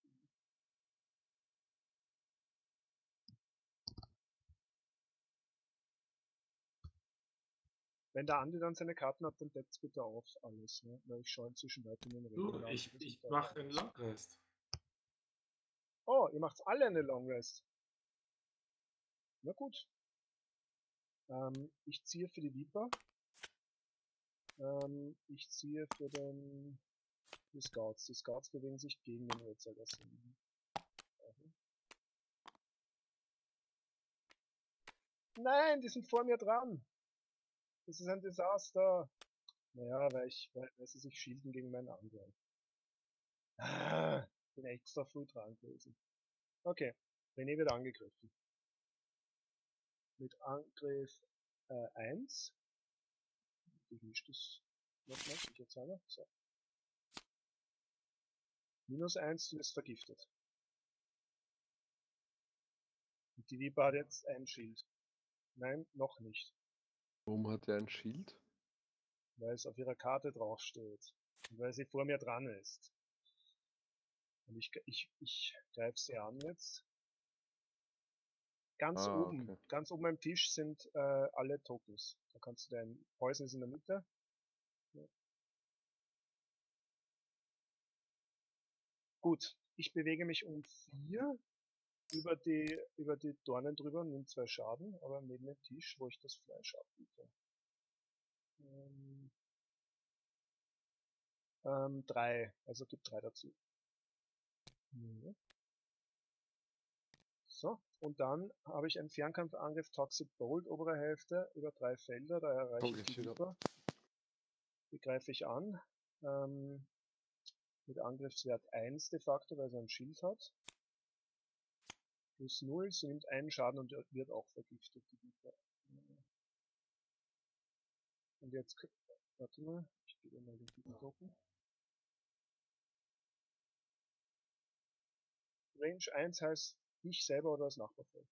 Speaker 1: Wenn der Andi dann seine Karten hat, dann deckt's bitte auf alles, ne? Weil ich schaue inzwischen weiter in den
Speaker 4: Du,
Speaker 1: Regeln.
Speaker 4: ich, ich mache einen Long Rest.
Speaker 1: Oh, ihr macht's alle eine Long Rest. Na gut. Ähm, ich ziehe für die Viper. Ähm, ich ziehe für den die Scouts. Die Scouts bewegen sich gegen den Uhrzeigersinn. Nein, die sind vor mir dran. Das ist ein Desaster. Naja, weil ich, weil, weil sie sich shielden gegen meinen Angriff. Ah, Bin extra früh dran gewesen. Okay, René wird angegriffen. Mit Angriff äh, eins. Ich mische das nochmal, sicherheitshalber. So. Minus eins, du bist vergiftet. Und die Viper hat jetzt ein Schild. Nein, noch nicht.
Speaker 2: Warum hat er ein Schild?
Speaker 1: Weil es auf ihrer Karte draufsteht. Und weil sie vor mir dran ist. Und ich, ich, ich greife sie an jetzt. Ganz
Speaker 2: Ah,
Speaker 1: oben,
Speaker 2: okay.
Speaker 1: ganz oben am Tisch sind äh, alle Tokens. Da kannst du dein Poison ist in der Mitte. Ja. Gut, ich bewege mich um vier über die, über die Dornen drüber und nehme zwei Schaden, aber neben dem Tisch, wo ich das Fleisch abbiete. Ähm, ähm, drei, also gibt drei dazu. Ja. So, und dann habe ich einen Fernkampfangriff Toxic Bolt, obere Hälfte, über drei Felder, da erreiche ich die
Speaker 2: Dankeschön.
Speaker 1: Viper. Die greife ich an, ähm, mit Angriffswert eins de facto, weil sie ein Schild hat. Plus null, sie nimmt einen Schaden und wird auch vergiftet, die Viper. Und jetzt, warte mal, ich gebe mal den Token. Range eins heißt ich selber oder das Nachbarfeld.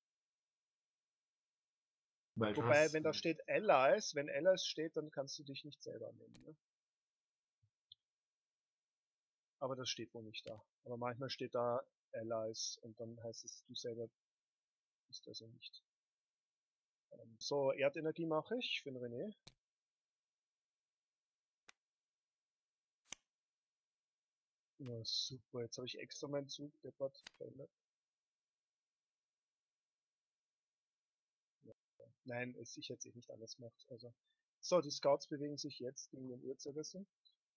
Speaker 4: Weil
Speaker 1: Wobei,
Speaker 4: was?
Speaker 1: wenn da steht Allies, wenn Allies steht, dann kannst du dich nicht selber nehmen. Ne? Aber das steht wohl nicht da. Aber manchmal steht da Allies und dann heißt es, du selber bist also nicht. Ähm, so, Erdenergie mache ich für den René. Na super, jetzt habe ich extra meinen Zug deppert verändert. Ja. Nein, es, ich hätte es eh nicht anders gemacht. Also. So, die Scouts bewegen sich jetzt gegen den Uhrzeigersinn.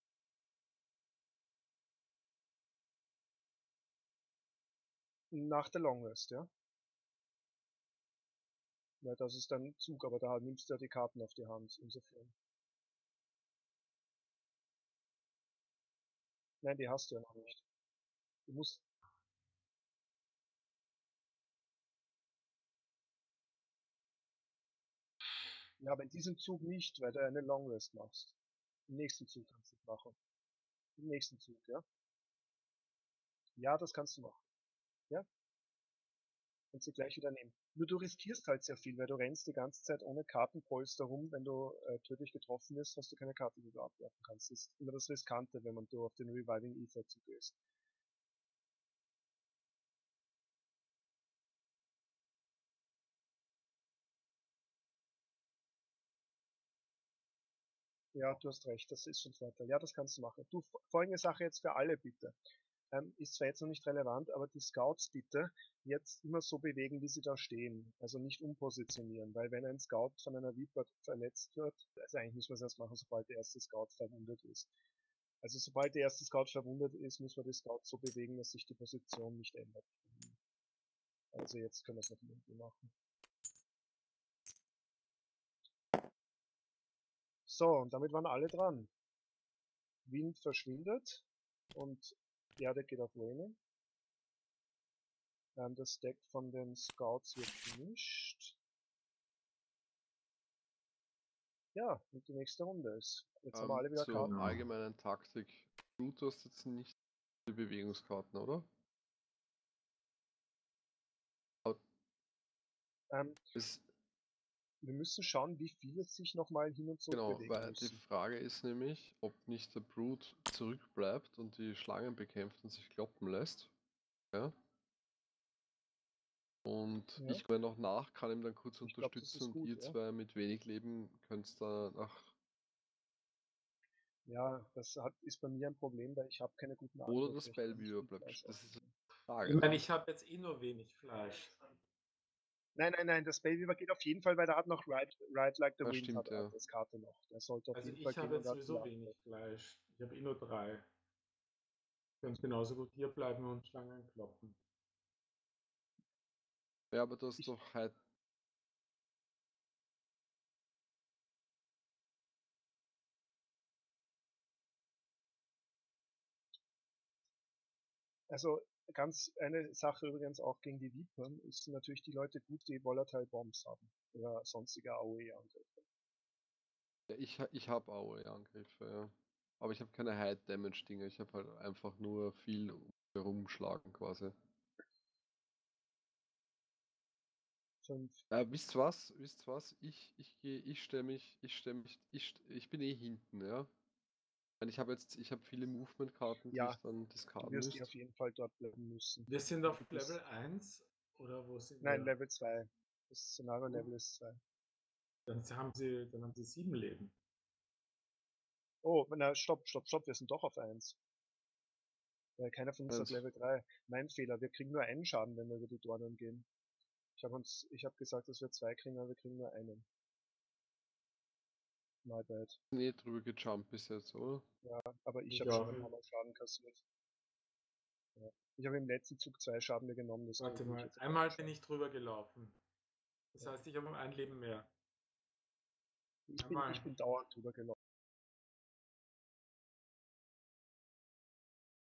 Speaker 1: Nach der Long Rest, ja. Ja, das ist dann Zug, aber da nimmst du ja die Karten auf die Hand, insofern. Nein, die hast du ja noch nicht. Du musst, ja, aber in diesem Zug nicht, weil du eine Long Rest machst. Im nächsten Zug kannst du es machen. Im nächsten Zug, ja. Ja, das kannst du machen. Ja, kannst du gleich wieder nehmen. Nur du riskierst halt sehr viel, weil du rennst die ganze Zeit ohne Kartenpolster rum. Wenn du äh, tödlich getroffen wirst, hast du keine Karte, die du abwerfen kannst. Das ist immer das Riskante, wenn man du auf den Reviving Ether zugehst. Ja, du hast recht, das ist schon Vorteil. Ja, das kannst du machen. Du, folgende Sache jetzt für alle bitte. Ähm, ist zwar jetzt noch nicht relevant, aber die Scouts bitte jetzt immer so bewegen, wie sie da stehen. Also nicht umpositionieren, weil wenn ein Scout von einer Viper verletzt wird, also eigentlich müssen wir es erst machen, sobald der erste Scout verwundet ist. Also sobald der erste Scout verwundet ist, müssen wir die Scouts so bewegen, dass sich die Position nicht ändert. Also jetzt können wir es noch irgendwie machen. So, und damit waren alle dran. Wind verschwindet und Erde geht auf Raining. Ähm, das Deck von den Scouts wird gemischt. Ja, und die nächste Runde ist. Jetzt haben wir
Speaker 2: Ähm,
Speaker 1: alle wieder
Speaker 2: zur
Speaker 1: Karten.
Speaker 2: allgemeinen Taktik. Du hast jetzt nicht die Bewegungskarten, oder? Aber
Speaker 1: Ähm,
Speaker 2: es,
Speaker 1: wir müssen schauen, wie viele sich nochmal hin und zurück
Speaker 2: genau,
Speaker 1: bewegen
Speaker 2: weil die
Speaker 1: müssen.
Speaker 2: Frage ist nämlich, ob nicht der Brute zurückbleibt und die Schlangen bekämpft und sich kloppen lässt. Ja. Und
Speaker 1: Ja,
Speaker 2: ich komme noch nach, kann ihm dann kurz
Speaker 1: ich glaube, das
Speaker 2: unterstützen
Speaker 1: ist
Speaker 2: und
Speaker 1: gut,
Speaker 2: ihr
Speaker 1: ja.
Speaker 2: zwei mit wenig Leben könnt da nach.
Speaker 1: Ja, das hat, ist bei mir ein Problem, weil ich habe keine guten
Speaker 2: Oder das
Speaker 1: Angriffe. Ich kann nicht
Speaker 2: Bellevue
Speaker 1: viel
Speaker 2: bleibt.
Speaker 1: Fleisch
Speaker 2: Das ist
Speaker 1: aufnehmen.
Speaker 2: die
Speaker 4: Ich
Speaker 2: Frage.
Speaker 4: meine, ich habe jetzt eh nur wenig Fleisch.
Speaker 1: Nein, nein, nein, das Baby geht auf jeden Fall, weil der hat noch Ride, Ride Like the
Speaker 2: Ja,
Speaker 1: Wind hat
Speaker 2: stimmt,
Speaker 1: er
Speaker 2: ja.
Speaker 1: als Karte noch. Der sollte auf
Speaker 4: Also
Speaker 1: jeden Fall
Speaker 4: ich habe
Speaker 1: gehen und
Speaker 4: jetzt
Speaker 1: er hat viel
Speaker 4: sowieso wenig
Speaker 1: Angriff.
Speaker 4: Fleisch. Ich habe eh nur drei. Könnte genauso gut hier bleiben und Schlangen kloppen.
Speaker 2: Ja, aber du hast
Speaker 1: Ich,
Speaker 2: doch halt.
Speaker 1: Also ganz eine Sache übrigens auch gegen die Vipern ist natürlich die Leute gut, die Volatile Bombs haben oder sonstige A O E-Angriffe.
Speaker 2: Ja, ich, ha- ich habe A O E-Angriffe, ja. Aber ich habe keine High-Damage-Dinge. Ich habe halt einfach nur viel um- herumschlagen quasi.
Speaker 1: Fünf.
Speaker 2: Äh, wisst was? Wisst was? Ich, ich gehe, ich stelle mich, ich stelle mich, ich, st- ich bin eh hinten, ja. Ich meine, ich habe jetzt, ich habe viele Movement-Karten, die ich
Speaker 1: Ja,
Speaker 2: dann
Speaker 1: du
Speaker 2: discarden
Speaker 1: wirst eh
Speaker 2: müsste.
Speaker 1: auf jeden Fall dort bleiben müssen.
Speaker 4: Wir sind
Speaker 1: Du
Speaker 4: auf
Speaker 1: bist,
Speaker 4: Level eins oder wo sind
Speaker 1: nein,
Speaker 4: wir?
Speaker 1: Level zwei. Das Szenario-Level ist zwei.
Speaker 4: Dann haben sie, dann haben sie sieben Leben.
Speaker 1: Oh, na, stopp, stopp, stopp, wir sind doch auf eins. Weil keiner von uns hat
Speaker 2: Also,
Speaker 1: Level drei. Mein Fehler, wir kriegen nur einen Schaden, wenn wir über die Dornen gehen. Ich habe uns, ich habe gesagt, dass wir zwei kriegen, aber wir kriegen nur einen. My bad.
Speaker 2: nee, drüber gejumpt bis jetzt, oder?
Speaker 1: Aber ich
Speaker 4: Ich
Speaker 1: habe schon
Speaker 4: auch.
Speaker 1: ein paar Mal Schaden kassiert. Ja. Ich habe im letzten Zug zwei Schaden mir genommen, deswegen
Speaker 4: Warte
Speaker 1: krieg ich
Speaker 4: mal,
Speaker 1: jetzt
Speaker 4: einmal
Speaker 1: einen
Speaker 4: bin
Speaker 1: Schaden.
Speaker 4: ich drüber gelaufen. Das
Speaker 1: Ja.
Speaker 4: heißt, ich habe um ein Leben mehr.
Speaker 1: Ich bin, ich
Speaker 4: Einmal.
Speaker 1: bin dauernd drüber gelaufen.